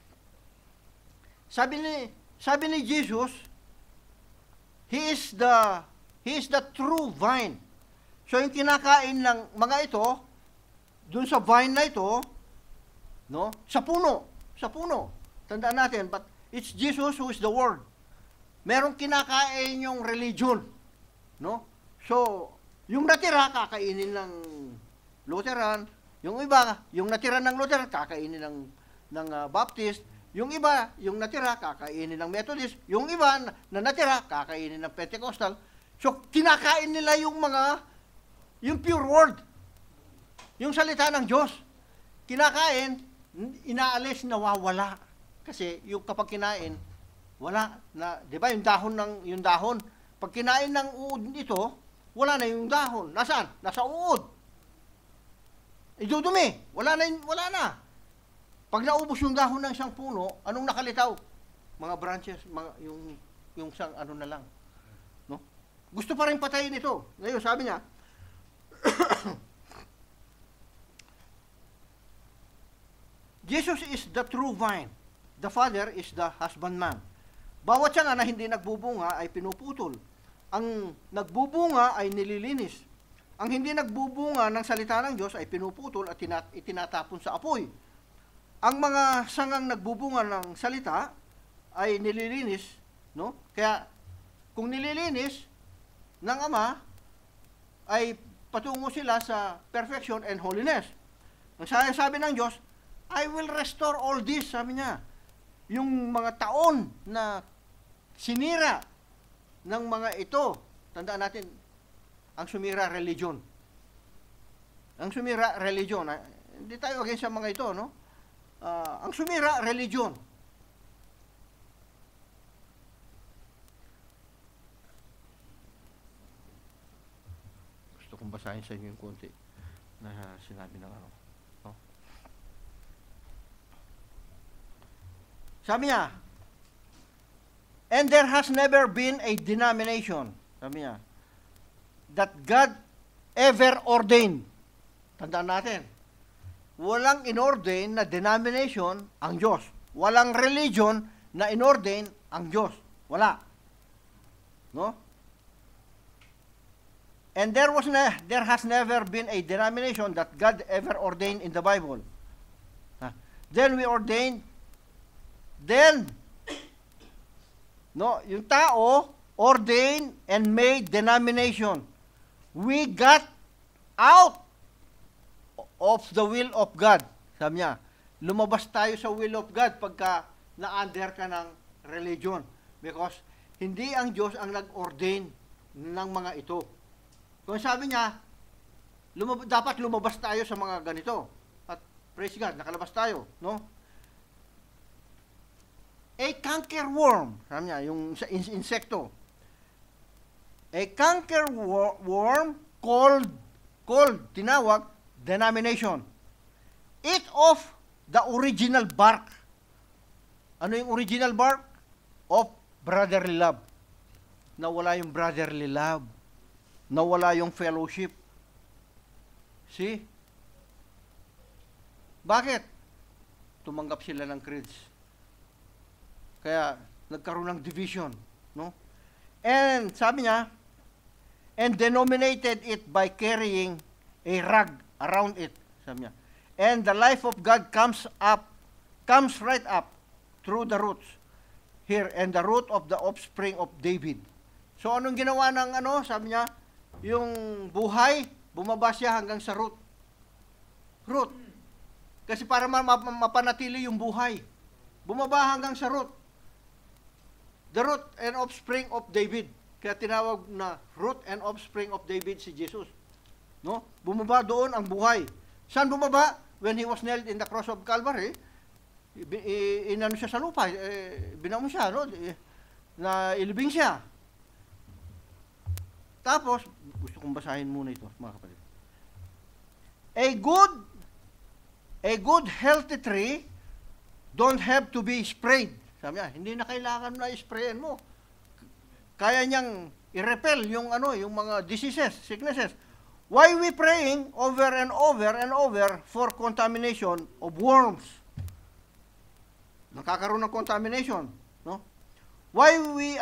Sabi ni Jesus, He is the true vine. So yung kinakain ng mga ito, dun sa vine na ito, no? Sa puno. Tandaan natin, but it's Jesus who is the Word. Merong kinakain yung religion. No? So, yung natira, kakainin ng Lutheran. Yung iba, yung natira ng Lutheran, kakainin ng Baptist. Yung iba, yung natira, kakainin ng Methodist. Yung iba na natira, kakainin ng Pentecostal. So, kinakain nila yung pure word. Yung salita ng Diyos. Kinakain, inaalis, nawawala. Kasi yung kapag kinain, wala na, di ba, yung dahon. Pag kinain ng uod nito, wala na yung dahon. Nasaan? Nasa uod. Idudumi. Wala na. Pag naubos yung dahon ng isang puno, anong nakalitaw? Mga branches, yung isang na lang. No? Gusto pa rin patayin ito. Ngayon, sabi niya, Jesus is the true vine. The Father is the husbandman. Bawat sanga na hindi nagbubunga ay pinuputol. Ang nagbubunga ay nililinis. Ang hindi nagbubunga ng salita ng Diyos ay pinuputol at itinatapon sa apoy. Ang mga sangang nagbubunga ng salita ay nililinis, no? Kaya kung nililinis ng Ama, ay patungo sila sa perfection and holiness. Ang sabi ng Diyos, I will restore all this, sabi niya. Yung mga taon na sinira ng mga ito, tandaan natin, ang sumira religion. Ang sumira religion. Hindi tayo against sa mga ito, no? Ang sumira religion. Gusto kong basahin sa inyo yung konti na sinabi ng ano. No? Sabi niya, and there has never been a denomination, sabi niya, that God ever ordained. Tandaan natin, walang inordain na denomination ang Diyos. Walang religion na inordain ang Diyos. Wala. No? And there has never been a denomination that God ever ordained in the Bible. Then we ordained, no, yung tao ordained and made denomination. We got out of the will of God. Sabi niya, lumabas tayo sa will of God pagka na-under ka ng religion. Because hindi ang Diyos ang nag-ordain ng mga ito. Kung sabi niya, dapat lumabas tayo sa mga ganito. At praise God, nakalabas tayo. No? A cankerworm, sabi niya, yung insekto. A cankerworm called, tinawag, denomination. Eat off the original bark. Ano yung original bark? Of brotherly love. Nawala yung brotherly love. Nawala yung fellowship. See? Bakit? Tumanggap sila ng creeds. Kaya nagkaroon ng division, no? And sabi niya, and denominated it by carrying a rag around it, sabi niya. And the life of God comes right up through the roots here, and the root of the offspring of David. So anong ginawa ng ano? Sabi niya, yung buhay, bumaba siya hanggang sa root. Root. Kasi para mapanatili yung buhay. Bumaba hanggang sa root. The root and offspring of David. Kaya tinawag na root and offspring of David si Jesus. No? Bumaba doon ang buhay. Saan bumaba? When he was nailed in the cross of Calvary, inano siya sa lupa, binamo siya, no? Na ilibing siya. Tapos, gusto kong basahin muna ito, mga kapatid. A good healthy tree don't have to be sprayed. Sabi niya, hindi na kailangan na sprayin mo. Kaya niyang i-repel yung ano, yung mga diseases, sicknesses. Why we praying over and over and over for contamination of worms? Nakakaroon ng contamination, no? Why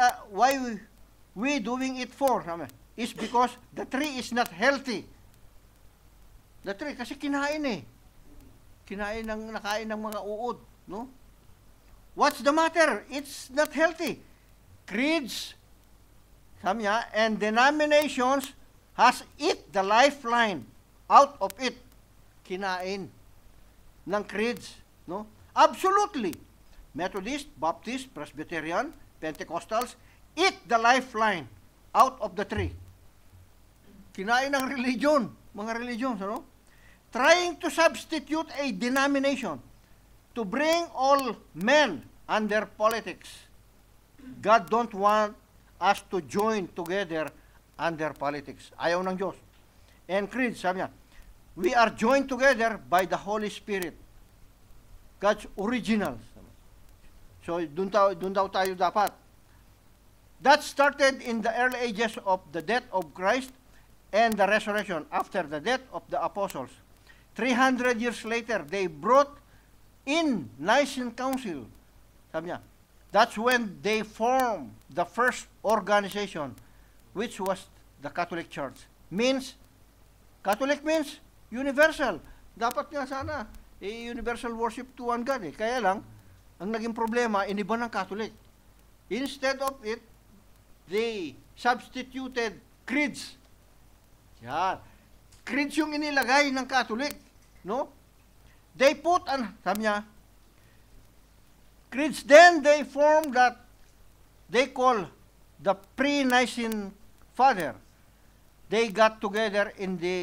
we doing it for? Sabi, is because the tree is not healthy. The tree kasi kinain eh. Nakain ng mga uod, no? What's the matter? It's not healthy. Creeds, sabi niya, and denominations has eat the lifeline out of it. Kinain ng creeds, no? Absolutely. Methodist, Baptist, Presbyterian, Pentecostals, eat the lifeline out of the tree. Kinain ng religion, mga religions, ano? Trying to substitute a denomination to bring all men under politics. God don't want us to join together under politics. Ayaw ng Diyos. And creed, sabi niya, we are joined together by the Holy Spirit. God's original. So, dun daw tayo dapat. That started in the early ages of the death of Christ and the resurrection after the death of the apostles. 300 years later, they brought in Nicene Council. Sabi niya, that's when they formed the first organization, which was the Catholic Church. Catholic means universal. Dapat nga sana, universal worship to one God. Kaya lang, ang naging problema, iniba ng Catholic. Instead of it, they substituted creeds. Yan. Creeds yung inilagay ng Catholic. No? They put, sabi niya, creeds, then they form that they call the pre-Nicene Father. They got together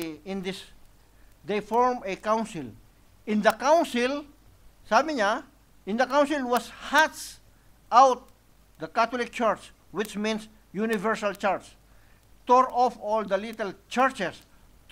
they form a council. In the council, sabi niya, in the council was hatched out the Catholic Church, which means universal church. Tore off all the little churches.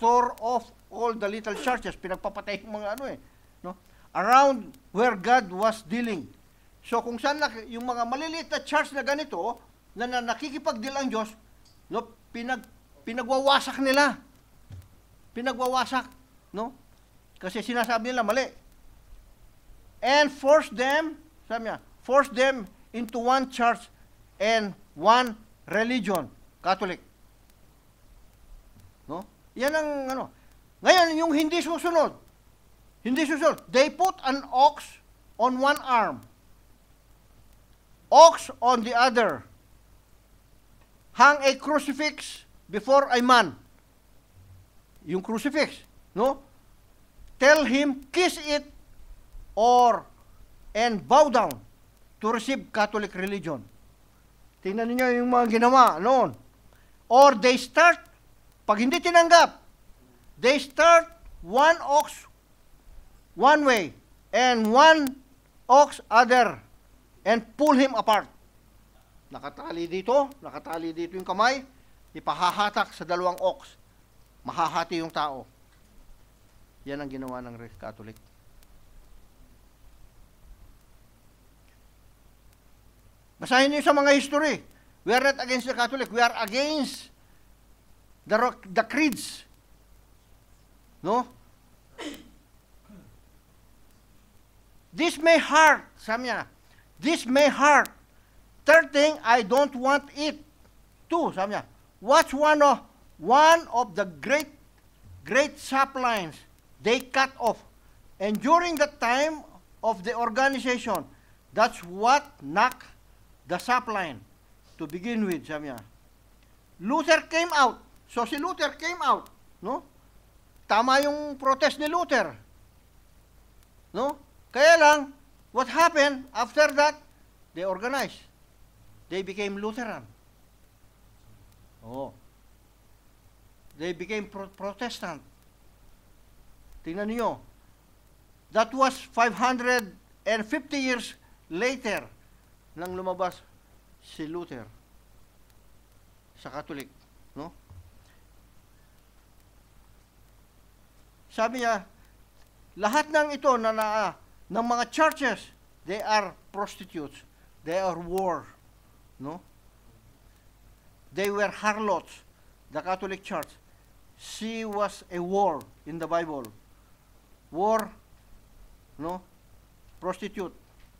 Pinagpapatay yung mga no? Around where God was dealing. So kung saan yung mga maliliit na church na ganito, na nakikipag-deal ang Diyos, no, pinagwawasak nila. Pinagwawasak, no? Kasi sinasabi nila mali. And force them into one church and one religion, Catholic. No? Yan ang Ngayon, yung hindi susunod, they put an ox on one arm, ox on the other, hang a crucifix before a man. Yung crucifix, no? Tell him, kiss it, and bow down to receive Catholic religion. Tingnan niyo yung mga ginawa noon. Or they start, pag hindi tinanggap, they start one ox one way and one ox other and pull him apart. Nakatali dito yung kamay, ipahahatak sa dalawang ox. Mahahati yung tao. Yan ang ginawa ng Catholic. Basahin niyo sa mga history. We are not against the Catholic. We are against the creeds. No? This may hurt, sabi niya. This may hurt. Third thing, I don't want it. Two, sabi niya. What's one of the great saplines they cut off. And during the time of the organization, that's what knocked the sapline to begin with, sabi niya. Luther came out. So si Luther came out, no? Tama yung protest ni Luther. No? Kaya lang, what happened after that? They organized. They became Lutheran. Oh. They became Protestant. Tingnan niyo. That was 550 years later nang lumabas si Luther sa Catholic, no? Sabi niya, lahat ng ito ng mga churches, they are prostitutes. They are war, no? They were harlots. The Catholic Church, she was a war in the Bible. War, no? Prostitute.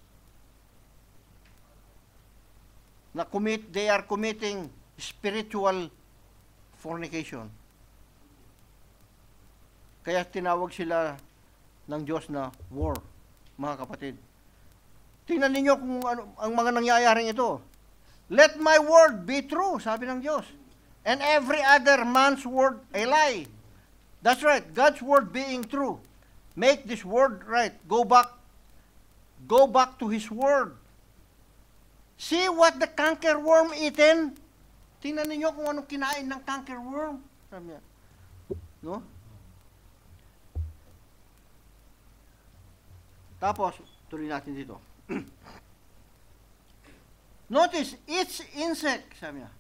They are committing spiritual fornication. Kaya tinawag sila ng Diyos na war, mga kapatid. Tingnan ninyo kung ano ang mga nangyayaring ito. Let my word be true, sabi ng Diyos. And every other man's word a lie. That's right, God's word being true. Make this word right. Go back to His word. See what the cankerworm eaten. Tingnan ninyo kung anong kinain ng cankerworm. Sabi niya. No? Tapos, tuloy natin dito. Notice, each insect, sabi niya.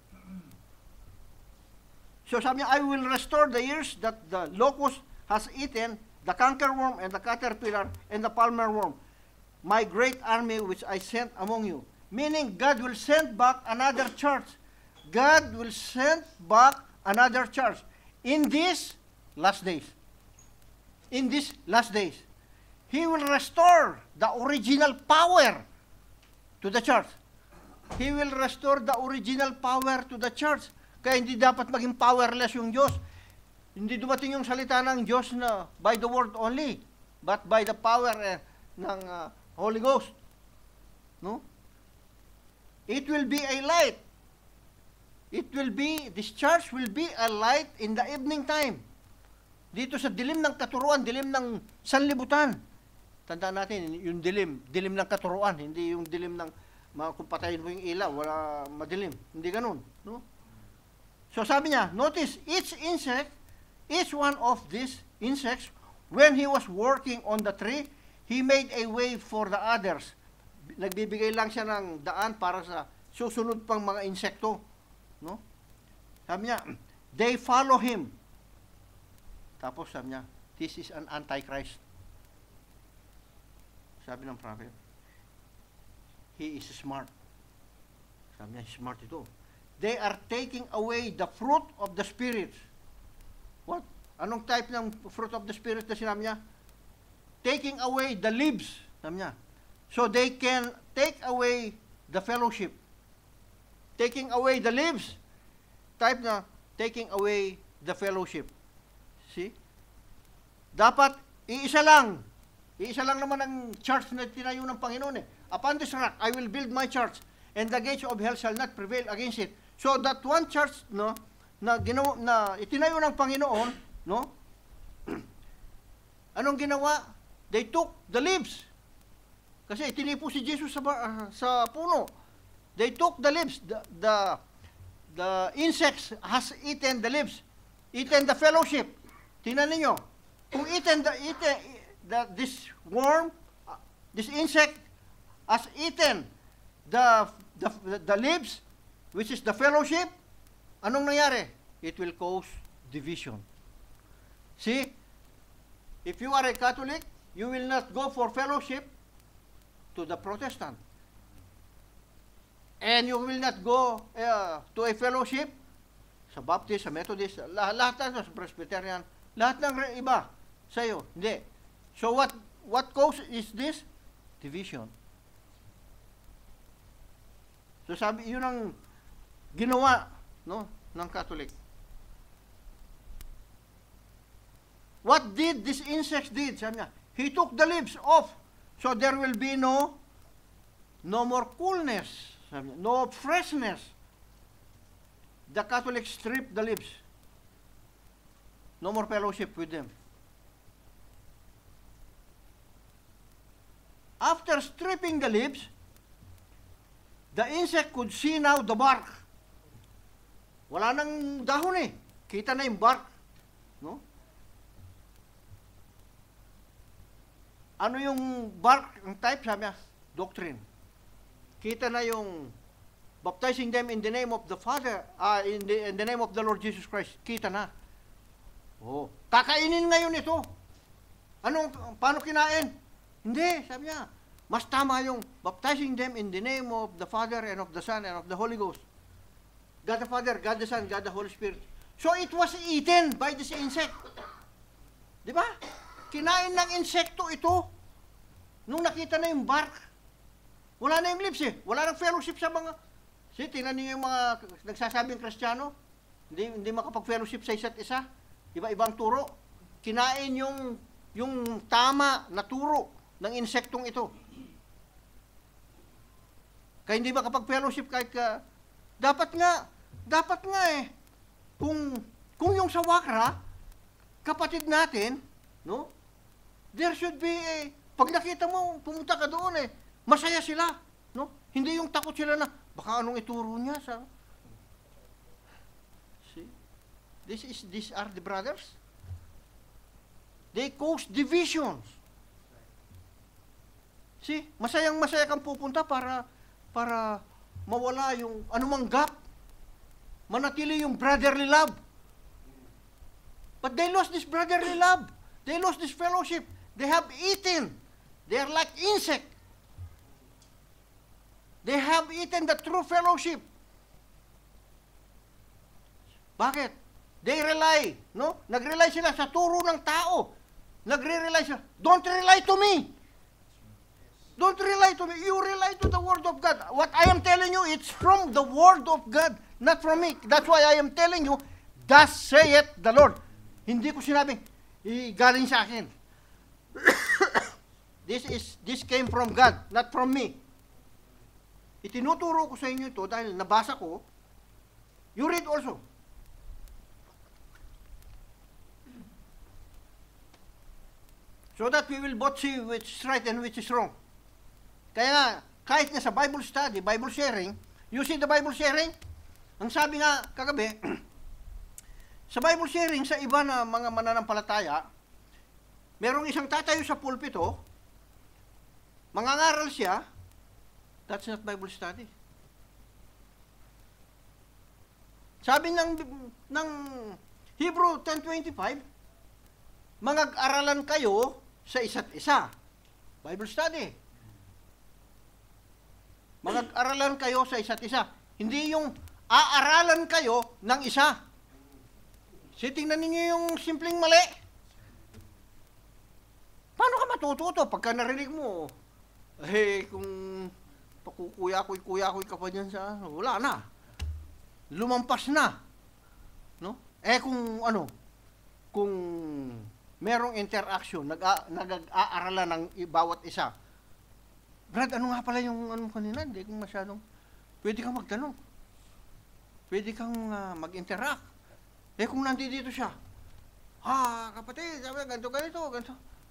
So sabi niya, I will restore the years that the locust has eaten, the cankerworm and the caterpillar and the palmer worm, my great army which I sent among you. Meaning, God will send back another church. God will send back another church in these last days. In these last days. He will restore the original power to the church. He will restore the original power to the church. Kaya hindi dapat maging powerless yung Diyos. Hindi dumating yung salita ng Diyos na by the word only, but by the power ng Holy Ghost. No? It will be a light this church will be a light in the evening time. Dito sa dilim ng katuruan, dilim ng sanlibutan. Tandaan natin, yung dilim ng katuruan, hindi yung dilim ng, kung patayin mo yung ilaw, wala madilim. Hindi ganun. No? So sabi niya, notice, each one of these insects, when he was working on the tree, he made a way for the others. Nagbibigay lang siya ng daan para sa susunod pang mga insekto. No? Sabi niya, they follow him. Tapos sabi niya, this is an antichrist. Sabi ng prophet, he is smart. Sabi niya, smart ito. They are taking away the fruit of the Spirit. What? Anong type ng fruit of the Spirit na sinabi niya? Taking away the leaves. Sabi niya. So they can take away the fellowship. Taking away the leaves. Type na, taking away the fellowship. See? Dapat, iisa lang. Iisa lang naman ang church na tinayo ng Panginoon eh. Upon this rock, I will build my church, and the gates of hell shall not prevail against it. So that one church, no, na itinayo ng Panginoon, no? Anong ginawa? They took the leaves. Kasi tinipo si Jesus sa puno. They took the leaves. The insects has eaten the leaves. Eaten the fellowship. Tingnan ninyo. Kung this worm, this insect has eaten the leaves, which is the fellowship, anong nangyari? It will cause division. See? If you are a Catholic, you will not go for fellowship to the Protestant. And you will not go to a fellowship sa Baptist, sa Methodist, lahat na sa Presbyterian, lahat ng iba sa iyo. Hindi. So what cause is this? Division. So sabi, yun ang ginawa, no, ng Catholic. What did this insect did? Sabi niya, he took the leaves off. So there will be no more coolness. Sabi niya, no freshness. The Catholics stripped the leaves. No more fellowship with them. After stripping the leaves, the insect could see now the bark. Wala nang dahon eh. Kita na yung bark. No? Ano yung bark? Ang type, sabi niya, doctrine. Kita na yung baptizing them in the name of the Father, in the name of the Lord Jesus Christ. Kita na. Oh, kakainin ngayon ito. Paano kinain? Hindi, sabi niya. Mas tama yung baptizing them in the name of the Father and of the Son and of the Holy Ghost. God the Father, God the Son, God the Holy Spirit. So it was eaten by this insect. Di ba? Kinain ng insekto ito. Nung nakita na yung bark, wala na yung lips eh. Wala nang fellowship sa mga... See, tingnan niyo yung mga nagsasabing Kristiyano. Hindi makapag-fellowship sa isa't isa. Iba-ibang turo. Kinain yung tama na turo ng insektong ito. Kaya hindi makapag-fellowship kahit dapat nga eh. Kung yung sa Wakra, kapatid natin, no? There should be pag nakita mo, pumunta ka doon eh, masaya sila, no? Hindi yung takot sila na, baka anong ituro niya sa... See? These are the brothers. They cause divisions. See? Masayang-masaya kang pupunta para mawala yung anumang gap. Manatili yung brotherly love. But they lost this brotherly love. They lost this fellowship. They have eaten. They are like insect. They have eaten the true fellowship. Bakit? They rely, no? Nag-rely sila sa turo ng tao. Nagre-rely sila. Don't rely to me. Don't rely to me. You rely to the Word of God. What I am telling you, it's from the Word of God, not from me. That's why I am telling you, thus saith the Lord. Hindi ko sinabing, galing sa akin. This came from God, not from me. Itinuturo ko sa inyo ito dahil nabasa ko You read also. So that we will both see which is right and which is wrong. Kaya nga, kahit nga sa Bible study, Bible sharing, you see the Bible sharing? Ang sabi nga kagabi, sa Bible sharing, sa iba na mga mananampalataya, merong isang tatayo sa pulpito, mangangaral siya, that's not Bible study. Sabi ng Hebrew 10:25, mag-aralan kayo sa isa't isa. Bible study. Mag-aralan kayo sa isa't isa. Hindi yung aaralan kayo ng isa. So, tingnan ninyo yung simpleng mali. Paano ka matututo pagka narinig mo? Kung pakukuya-kuy ka pa dyan sa, wala na. Lumampas na. No? Kung merong interaction, nag-aaralan ng bawat isa. Brad, ano nga pala yung kanina? Hindi kong masyadong, pwede kang magtanong. Pwede kang mag-interact. Kung nandito siya, kapatid, sabi, ganito.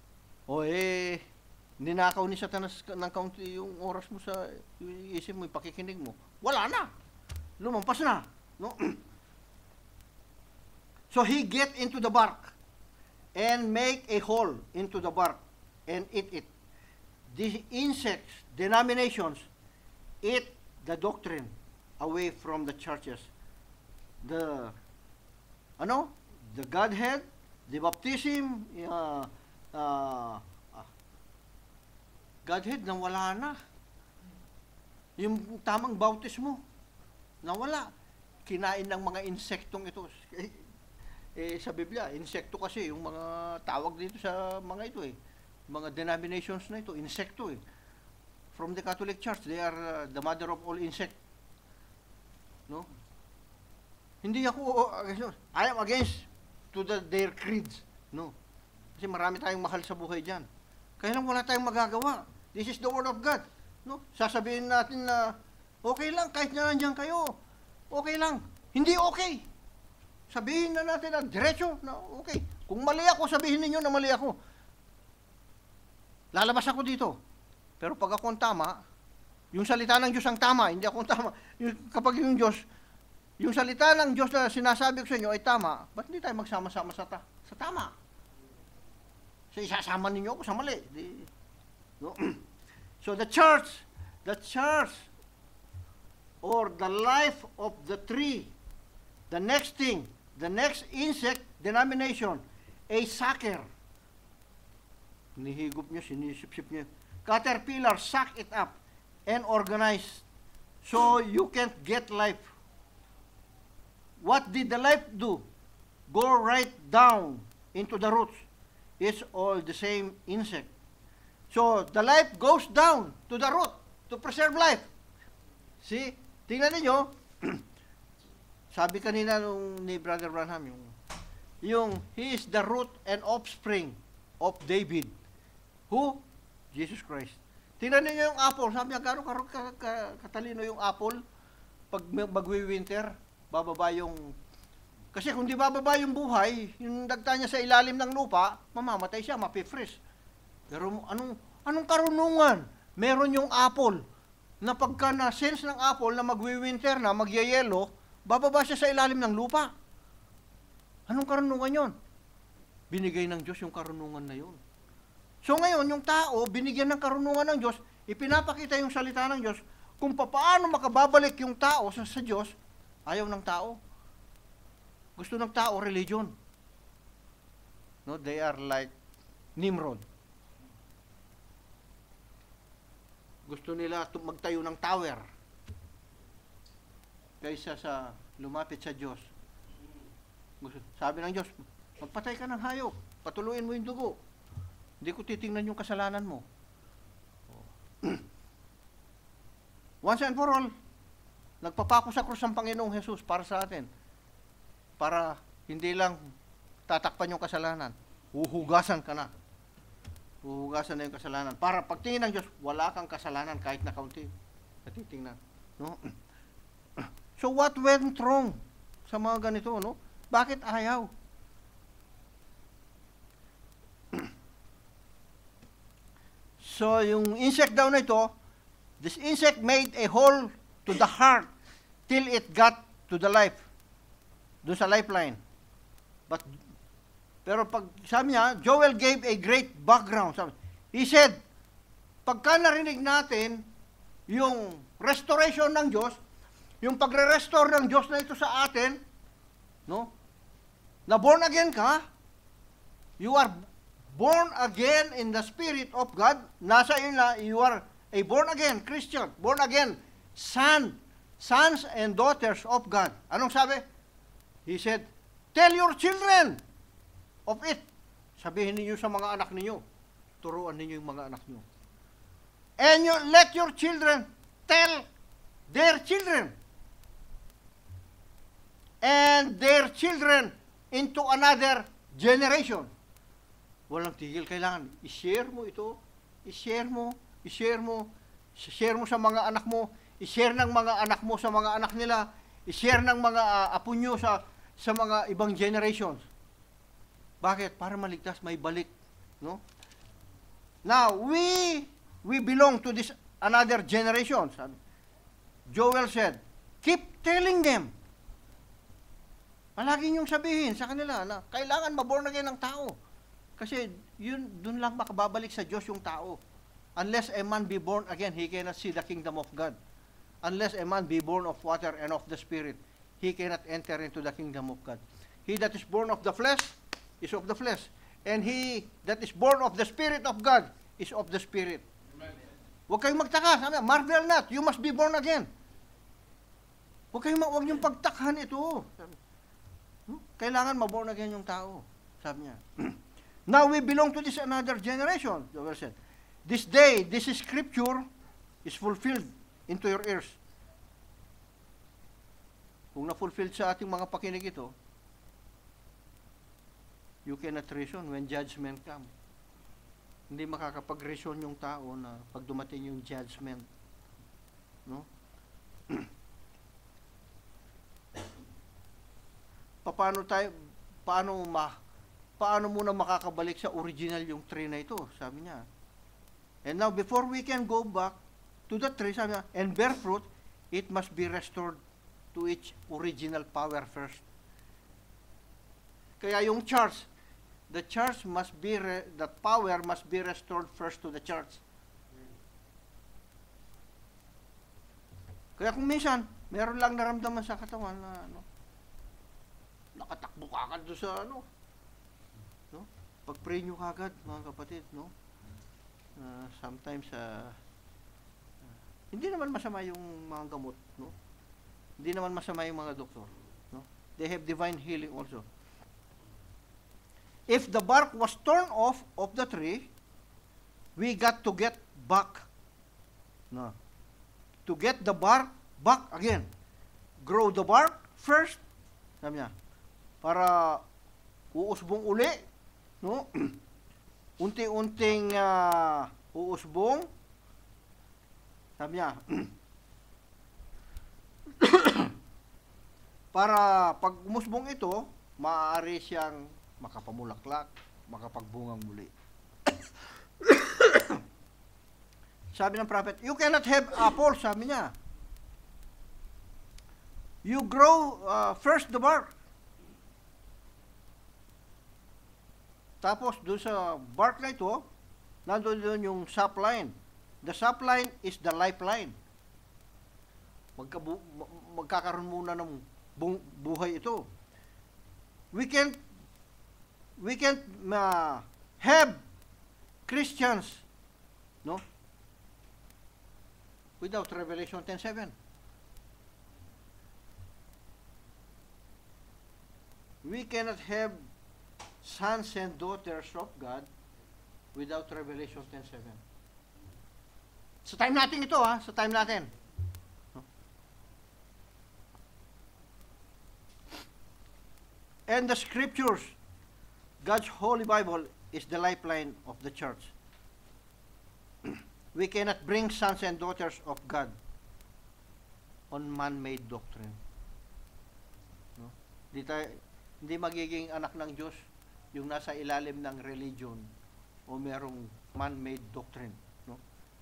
Ninakaw ni Satanas ng kaunti yung oras mo sa isip mo, yung pakikinig mo. Wala na. Lumampas na. No? So he get into the bark and make a hole into the bark and eat it. These insects, denominations, eat the doctrine away from the churches. The Godhead, the baptism, Godhead, nawala na. Yung tamang bautismo, nawala. Kinain ng mga insektong ito. Sa Biblia, insekto kasi, yung mga tawag dito sa mga ito mga denominations na ito, insekto From the Catholic Church, they are the mother of all insect. No? Hindi ako, I am against to their creeds. No. Kasi marami tayong mahal sa buhay dyan. Kaya lang wala tayong magagawa. This is the Word of God. No? Sasabihin natin na, okay lang, kahit na nandiyan kayo. Okay lang. Hindi okay. Sabihin na natin na diretso na okay. Kung mali ako, sabihin ninyo na mali ako. Lalabas ako dito. Pero pag ako ang tama, yung salita ng Diyos ang tama, hindi ako ang tama. Kapag yung Diyos, yung salita ng Diyos na sinasabi ko sa inyo ay tama, ba't hindi tayo magsama-sama sa tama? So isasama ninyo ako sa mali. No? So the church, or the life of the tree, the next insect, denomination, a sucker. Nihigop niya, sinisip-sip niya. Caterpillar, suck it up and organize so you can't get life. What did the life do? Go right down into the roots. It's all the same insect. So the life goes down to the root to preserve life. See? Tingnan niyo. Sabi kanina ni Brother Branham, yung he is the root and offspring of David. Who? Jesus Christ. Tingnan niyo yung apple. Sabi niya, gano'ng katalino yung apple pag magwi-winter, bababa yung... Kasi kung di bababa yung buhay, yung dagta niya sa ilalim ng lupa, mamamatay siya, mapifreeze. Pero anong karunungan? Meron yung apple na pagka na-sense ng apple na magwi-winter na, magyayelo, bababa siya sa ilalim ng lupa. Anong karunungan yon? Binigay ng Diyos yung karunungan na yon. So ngayon, yung tao, binigyan ng karunungan ng Diyos, ipinapakita yung salita ng Diyos, kung paano makababalik yung tao sa Diyos, ayaw ng tao. Gusto ng tao, religion. No, they are like Nimrod. Gusto nila magtayo ng tower kaysa sa lumapit sa Diyos. Sabi ng Diyos, magpatay ka ng hayop, patuluin mo yung dugo. Hindi ko titingnan yung kasalanan mo. Once and for all, nagpapako sa krus ang Panginoong Jesus para sa atin. Para hindi lang tatakpan yung kasalanan. Huhugasan ka na. Huhugasan na yung kasalanan. Para pagtingin ng Diyos, wala kang kasalanan kahit na kaunti. Natitingnan. No? So what went wrong sa mga ganito, no? Bakit ayaw? So, yung insect daw na ito, this insect made a hole to the heart till it got to the life. Doon sa lifeline. Pero pag sabi niya, Joel gave a great background. He said, pagka narinig natin yung restoration ng Diyos, yung pagre-restore ng Diyos na ito sa atin, no? Na born again ka, you are born again in the Spirit of God, nasa iyo na, you are a born again Christian, born again sons and daughters of God. Anong sabi? He said, tell your children of it. Sabihin ninyo sa mga anak ninyo. Turuan ninyo yung mga anak ninyo. And you let your children tell their children. And their children into another generation. Walang tigil, kailangan i-share mo ito, i-share mo sa mga anak mo, i-share ng mga anak mo sa mga anak nila, i-share ng mga apo nyo sa mga ibang generations. Bakit? Para maligtas, may balik, no? Now, we belong to this another generation. Joel said, keep telling them. Palagi niyong sabihin sa kanila na kailangan maborn again ng tao. Kasi dun lang makababalik sa Diyos yung tao. Unless a man be born again, he cannot see the kingdom of God. Unless a man be born of water and of the Spirit, he cannot enter into the kingdom of God. He that is born of the flesh is of the flesh. And he that is born of the Spirit of God is of the Spirit. Huwag kayong magtaka. Sabi, marvel not, you must be born again. Huwag niyong pagtakhan ito. Kailangan maborn again yung tao. Sabi niya. Now we belong to this another generation, Joel said. This day, this scripture is fulfilled into your ears. Kung na-fulfilled sa ating mga pakinig ito, you cannot reason when judgment come. Hindi makakapag-reason yung tao na pag dumating yung judgment. No? Paano muna makakabalik sa original yung tree na ito? Sabi niya. And now, before we can go back to the tree, sabi niya, and bear fruit, it must be restored to its original power first. Kaya yung church, the power must be restored first to the church. Kaya kung minsan, meron lang naramdaman sa katawan na, nakatakbo ka agad doon sa, no? Pag-pray nyo kagad, mga kapatid, no? Sometimes, hindi naman masama yung mga gamot, no? Hindi naman masama yung mga doktor, no? They have divine healing also. If the bark was torn off of the tree, we got to get back, no? To get the bark back again. Grow the bark first, sabi niya, para uusbong uli, no? Unti-unting uusbong. Sabi niya, para pag umusbong ito, maaari siyang makapamulaklak, makapagbungang muli. Sabi ng prophet, you cannot have apples, sabi niya. You grow first the bark. Tapos, doon sa bark na ito, nandoon yung sapline. The sapline is the lifeline. Magkakaroon muna ng buhay ito. We can't have Christians, no? Without Revelation 10:7. We cannot have sons and daughters of God without Revelation 10:7. Sa time natin ito, sa time natin. And the scriptures, God's Holy Bible, is the lifeline of the church. We cannot bring sons and daughters of God on man-made doctrine. No? Hindi magiging anak ng Diyos yung nasa ilalim ng religion o merong man-made doctrine. No?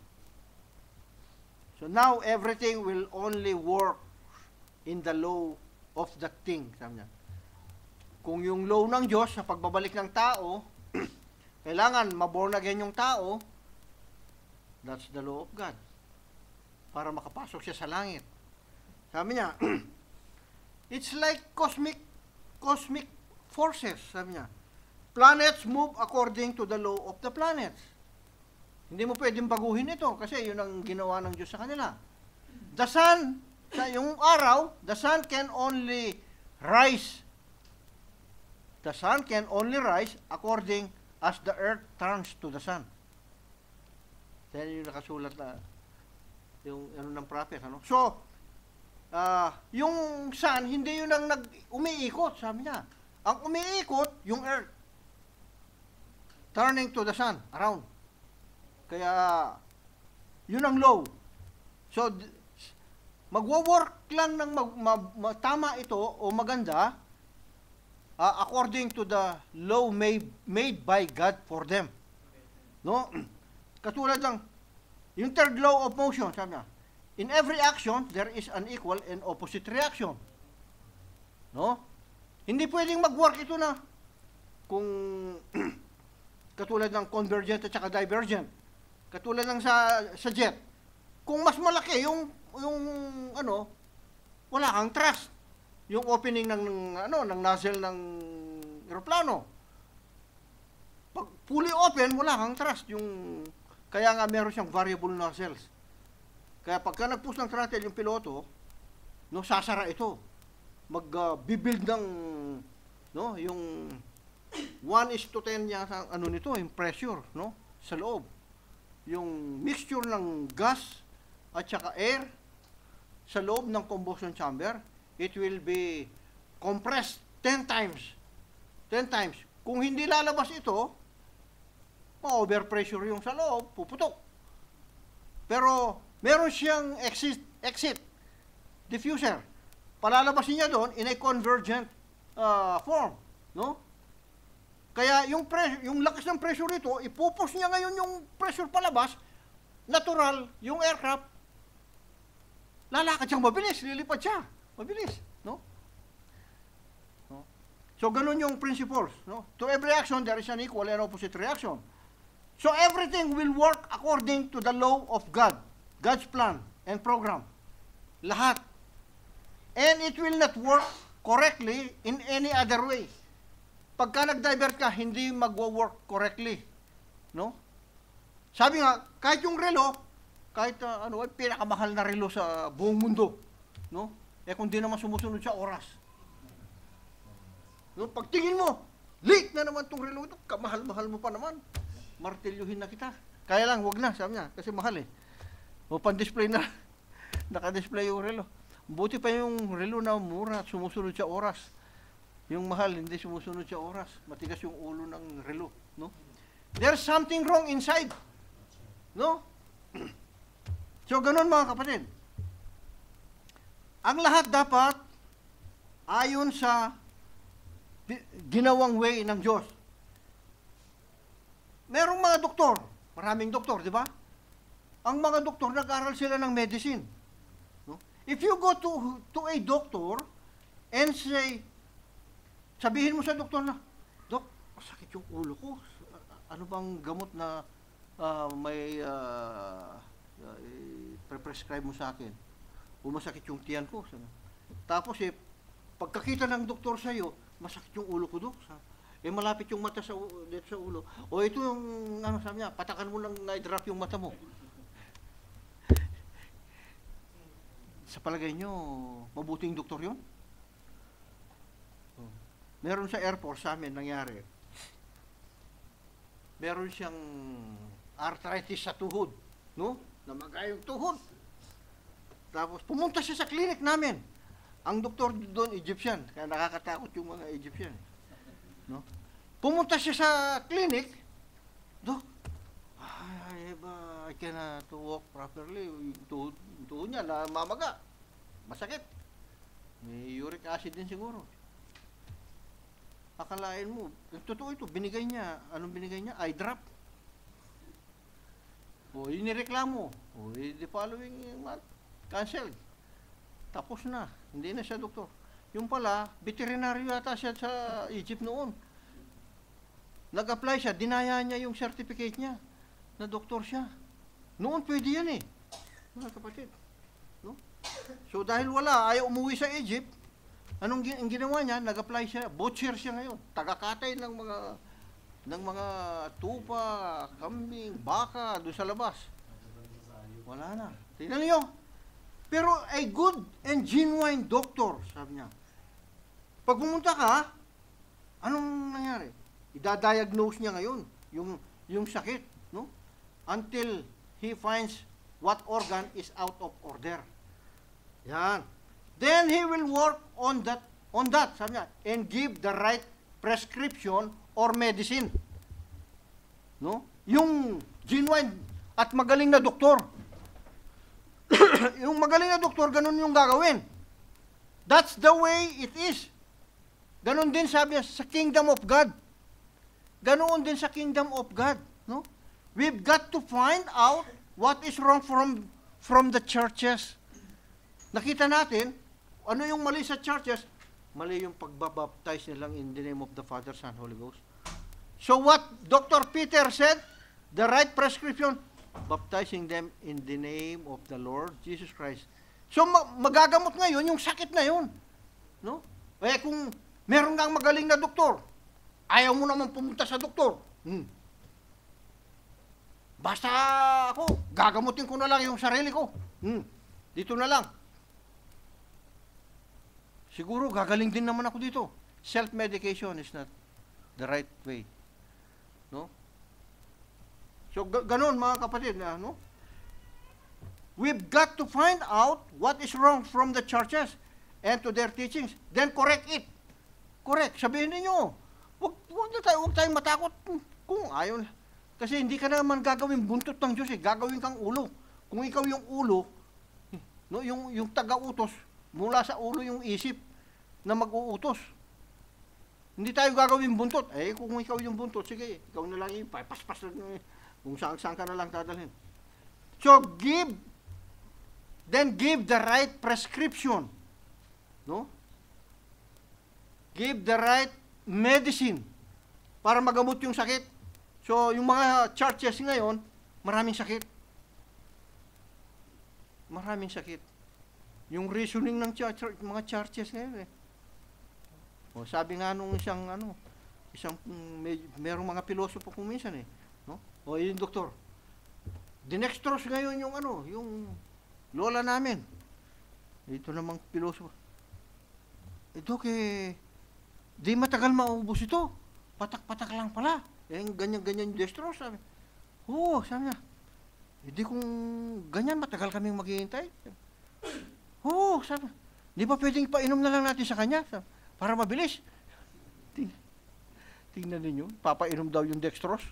So now, everything will only work in the law of the thing. Sabi niya. Kung yung law ng Diyos sa pagbabalik ng tao, kailangan maborn again yung tao, that's the law of God. Para makapasok siya sa langit. Sabi niya, it's like cosmic forces, sabi niya. Planets move according to the law of the planets. Hindi mo pwedeng baguhin ito kasi yun ang ginawa ng Diyos sa kanila. The sun, sa yung araw, the sun can only rise. The sun can only rise according as the earth turns to the sun. Yan yung nakasulat na yung ano ng prophet, ano? So, yung sun, hindi yun ang umiikot, sabi niya. Ang umiikot, yung earth. Turning to the sun, around. Kaya, yun ang law. So, magwo-work lang ng tama ito o maganda according to the law made by God for them. No? Katulad lang, yung third law of motion, sabi niya, in every action, there is an equal and opposite reaction. No? Hindi pwedeng mag-work ito na kung katulad ng convergent at saka divergent. Katulad ng sa jet. Kung mas malaki yung ano, wala kang thrust. Yung opening ng nozzle ng eroplano. Pag fully open, wala kang thrust. Kaya nga meron siyang variable nozzles. Kaya pagka nag-push ng throttle yung piloto, no, sasara ito. Mag-build ng yung 1:10 niya sa nito, yung pressure, no, sa loob. Yung mixture ng gas at saka air sa loob ng combustion chamber, it will be compressed 10 times. 10 times. Kung hindi lalabas ito, ma-overpressure yung sa loob, puputok. Pero meron siyang exit diffuser. Palalabasin niya doon in a convergent form, no? Kaya yung lakas ng pressure nito, ipupus niya ngayon yung pressure palabas, natural, yung aircraft, lalakad siyang mabilis, lilipad siya, mabilis, no? So, ganun yung principles, no? To every action, there is an equal and opposite reaction. So, everything will work according to the law of God, God's plan and program. Lahat. And it will not work correctly in any other way. Pagka nag-divert ka, hindi magwo-work correctly. No? Sabi nga, kahit yung relo, kahit pinakamahal na relo sa buong mundo, no? Kung di naman sumusunod sa oras. No? Pagtingin mo, late na naman tong relo ito, kamahal-mahal mo pa naman. Martilyuhin na kita. Kaya lang, wag na, sabi niya, kasi mahal eh. O pan-display na, naka-display yung relo. Buti pa yung relo na mura at sumusunod sa oras. Yung mahal, hindi sumusunod sa oras. Matigas yung ulo ng relo, no? There's something wrong inside. No? So, ganun mga kapatid. Ang lahat dapat ayon sa ginawang way ng Diyos. Merong mga doktor, maraming doktor, di ba? Ang mga doktor, nag-aral sila ng medicine. No? If you go to a doctor and sabihin mo sa doktor na, Dok, masakit yung ulo ko. Ano bang gamot na may prescribe mo sa akin? O masakit yung tiyan ko. Tapos pagkakita ng doktor sa iyo, masakit yung ulo ko, Dok. Malapit yung mata dito sa ulo. O ito yung, sabi niya, patakan mo lang i-drop yung mata mo. Sa palagay nyo, mabuting doktor yun? Meron sa Air Force sa amin nangyari. Meron siyang arthritis sa tuhod, no? Namagay yung tuhod. Tapos pumunta siya sa clinic namin. Ang doktor doon Egyptian, kaya nakakatakot yung mga Egyptian, no? Pumunta siya sa clinic, Dok, I cannot walk properly. Yung tuhod niya, namamaga. Masakit. May uric acid din siguro. Akalain mo, totoo ito, binigay niya. Anong binigay niya? Eye drop. O, inireklamo. O, the following month, canceled. Tapos na. Hindi na siya doktor. Yung pala, veterinaryo yata siya sa Egypt noon. Nag-apply siya, dinaya niya yung certificate niya na doktor siya. Noon pwede yan eh. Mga kapatid. No? So dahil wala, ayaw umuwi sa Egypt, anong ginawa niya? Nag-apply siya, butcher siya ngayon. Tagakatay ng mga tupa, kambing, baka doon sa labas. Wala na. Tingnan niyo. Pero a good and genuine doctor, sabi niya. Pag pumunta ka, anong nangyari? Idadiagnose niya ngayon yung sakit, no? Until he finds what organ is out of order. Yan. Then he will work on that, sabi niya, and give the right prescription or medicine. No? Yung genuine at magaling na doktor. Yung magaling na doktor, ganun yung gagawin. That's the way it is. Ganun din sabi niya sa kingdom of God. Ganoon din sa kingdom of God, no? We've got to find out what is wrong from the churches. Nakita natin, ano yung mali sa churches? Mali yung pagbabaptize nilang in the name of the Father, Son, Holy Ghost. So what Dr. Peter said, the right prescription, baptizing them in the name of the Lord Jesus Christ. So magagamot ngayon yung sakit na yun. No? Eh kung meron kang magaling na doktor, ayaw mo naman pumunta sa doktor. Basta ako, gagamutin ko na lang yung sarili ko. Dito na lang. Siguro gagaling din naman ako dito. Self-medication is not the right way. No? So ganun mga kapatid, no? We've got to find out what is wrong from the churches and to their teachings, then correct it. Correct. Sabihin niyo, huwag tayong matakot kung ayaw. Kasi hindi ka naman gagawin buntot ng Diyos eh. Gagawin kang ulo. Kung ikaw yung ulo, no, yung taga-utos, mula sa ulo yung isip na mag-uutos. Hindi tayo gagawin buntot. Eh, kung ikaw yung buntot, sige, ikaw na lang paspas lang. Kung saan ka na lang dadalhin. So, give the right prescription. No? Give the right medicine para magamot yung sakit. So, yung mga churches ngayon, maraming sakit. Maraming sakit. Yung reasoning ng mga churches ngayon eh. O, sabi nga nung merong mga pilosopo kung minsan eh. No? O, yung doktor. Dinextrose ngayon yung lola namin. Ito namang pilosopo. Ito di matagal maubos ito. Patak-patak lang pala. Eh, ganyan-ganyan yung dextrose, sabi. Oo, sabi niya. Hindi kung ganyan, matagal kaming maghihintay. Oo, sabi. Di ba pwedeng painom na lang natin sa kanya? Sabi, para mabilis. Tingnan ninyo, papainom daw yung dextrose.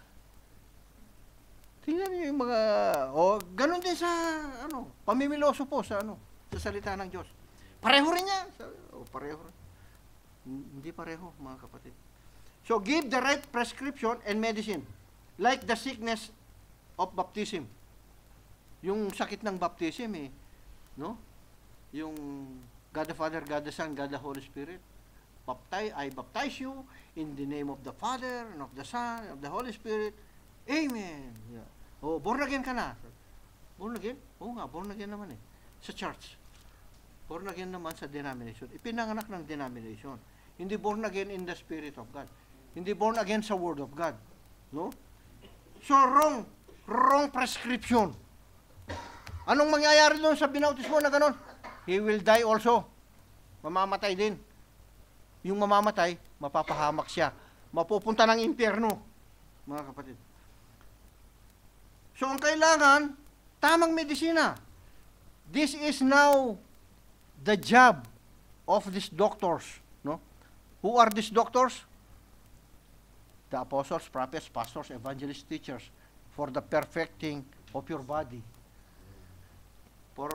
Tingnan niyo yung mga, ganun din sa, pamimiloso po sa salita ng Diyos. Pareho rin yan. Sabi, pareho rin. Hindi pareho, mga kapatid. So, give the right prescription and medicine. Like the sickness of baptism. Yung sakit ng baptism no? Yung God the Father, God the Son, God the Holy Spirit. I baptize you in the name of the Father, and of the Son, and of the Holy Spirit. Amen. Yeah. Born again ka na. Born again? Oo nga, born again naman eh. Sa church. Born again naman sa denomination. Ipinanganak ng denomination. Hindi born again in the Spirit of God. Hindi born again sa Word of God. No? So, wrong prescription. Anong mangyayari doon sa binautismo na ganon? He will die also. Mamamatay din. Yung mamamatay, mapapahamak siya. Mapupunta ng impyerno, mga kapatid. So, ang kailangan, tamang medisina. This is now the job of these doctors. No? Who are these doctors? The apostles, prophets, pastors, evangelists, teachers, for the perfecting of your body. For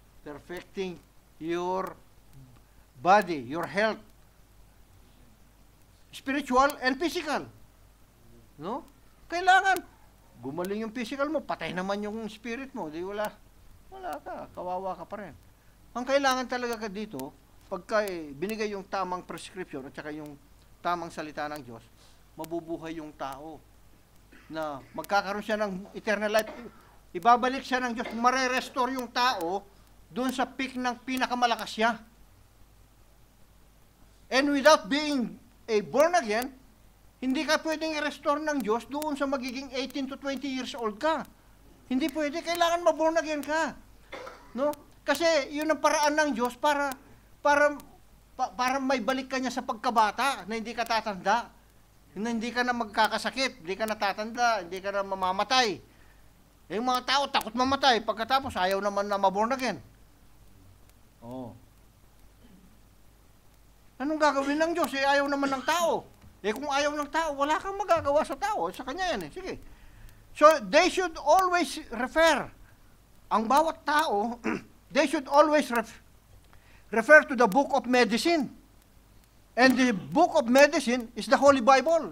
perfecting your body, your health. spiritual and physical. No? Kailangan, gumaling yung physical mo, patay naman yung spirit mo. Di wala ka, kawawa ka pa rin. Ang kailangan talaga ka dito, pagka binigay yung tamang prescription at saka yung tamang salita ng Diyos, mabubuhay yung tao na magkakaroon siya ng eternal life. Ibabalik siya ng Diyos, mare-restore yung tao doon sa peak ng pinakamalakas siya. And without being a born again, hindi ka pwedeng i-restore ng Diyos doon sa magiging 18 to 20 years old ka. Hindi pwede, kailangan ma-born again ka. No? Kasi yun ang paraan ng Diyos para may balik ka niya sa pagkabata na hindi ka tatanda. Na hindi ka na magkakasakit, hindi ka na tatanda, hindi ka na mamamatay. Yung mga tao takot mamatay, pagkatapos ayaw naman na ma-born again. Oh. Anong gagawin ng Diyos? Ayaw naman ng tao. Kung ayaw ng tao, wala kang magagawa sa tao. Sa kanya yan Sige. So, they should always refer. Ang bawat tao, they should always refer to the book of medicine. And the book of medicine is the Holy Bible.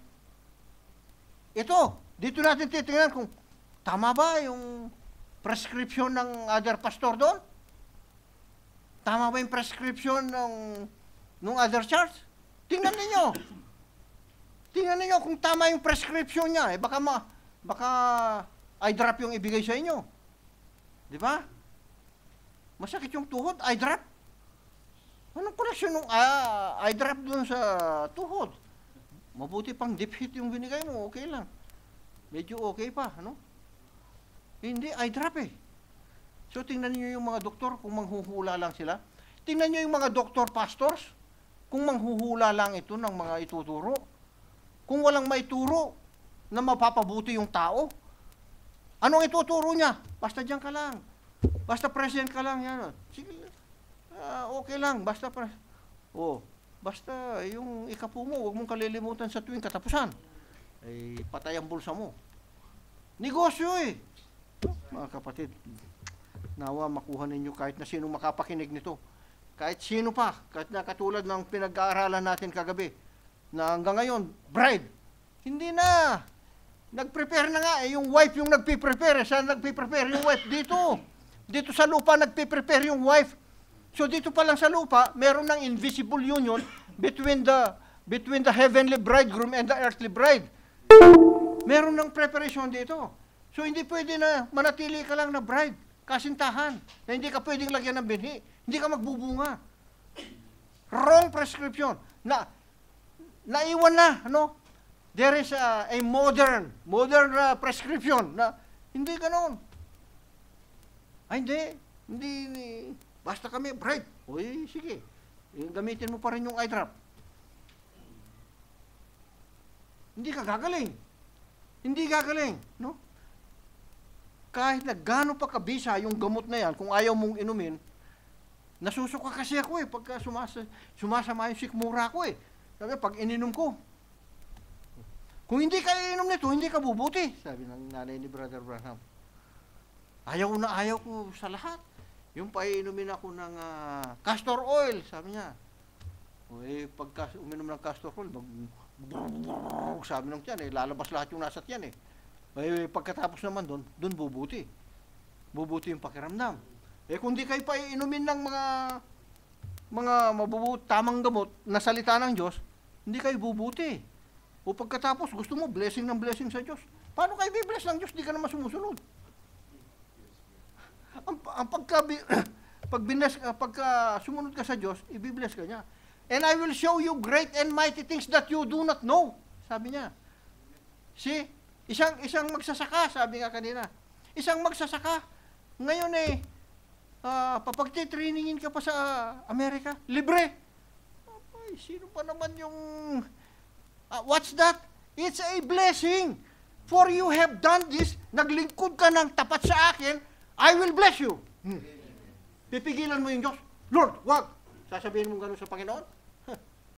Dito natin titingnan kung tama ba yung prescription ng other pastor doon? Tama ba yung prescription ng other church? Tingnan ninyo. Tingnan ninyo kung tama yung prescription niya. Baka eye drop yung ibigay sa inyo. Di ba? Masakit yung tuhod, eye drop. Anong connection ng eye drop doon sa tuhod? Mabuti pang deep heat yung binigay mo, okay lang. Medyo okay pa, ano? Hindi, eye drop So, tingnan niyo yung mga doktor kung manghuhula lang sila. Tingnan niyo yung mga doktor, pastors, kung manghuhula lang ito ng mga ituturo. Kung walang maituro na mapapabuti yung tao, anong ituturo niya? Basta diyan ka lang. Basta present ka lang. Yan. Sige, okay lang. Basta yung ikapu mo, huwag mong kalilimutan sa tuwing katapusan. Patay ang bulsa mo. Negosyo Mga kapatid, nawa makuha ninyo kahit na sino makapakinig nito. Kahit sino pa, kahit na katulad ng pinag-aaralan natin kagabi, na hanggang ngayon, bride, hindi na. Nag-prepare na nga yung wife yung nagpiprepare. Saan nagpiprepare yung wife? Dito sa lupa nagpiprepare yung wife. So dito pa lang sa lupa, meron ng invisible union between the heavenly bridegroom and the earthly bride. Meron ng preparation dito. So hindi pwede na manatili ka lang na bride, kasintahan, na hindi ka pwedeng lagyan ng binhi, hindi ka magbubunga. Wrong prescription. Naiwan na, ano? There is a modern prescription na hindi ganoon. Hindi, basta kami, bride. Sige, gamitin mo pa rin yung eye drop. Hindi ka gagaling. Hindi gagaling, no? Kahit na gaano pa kabisa yung gamot na yan, kung ayaw mong inumin, nasusuka kasi ako pagka sumasama yung sikmura ko Sabi, pag ininom ko, kung hindi ka iinom nito, hindi ka bubuti, sabi ng nanay ni Brother Branham. Ayaw ko sa lahat. Yung paiinumin ako ng castor oil, sabi niya. Pagka uminom ng castor oil, sabi ng tiyan, lalabas lahat yung nasa tiyan pagkatapos naman doon bubuti. Bubuti yung pakiramdam. Kung di kayo paiinumin ng mga tamang gamot na salita ng Diyos, hindi kayo bubuti. O pagkatapos, gusto mo blessing ng blessing sa Diyos. Paano kayo i-bless ng Diyos? Di ka naman sumusunod. Pagka sumunod ka sa Diyos, i-bless ka niya. And I will show you great and mighty things that you do not know. Sabi niya. See? Isang magsasaka, sabi nga kanina. Isang magsasaka. Ngayon papagtitrainingin ka pa sa Amerika, libre. Sino pa naman yung... what's that? It's a blessing. For you have done this, naglingkod ka ng tapat sa akin, I will bless you. Pipigilan mo yung Diyos. Lord, wag. Sasabihin mo gano'n sa Panginoon?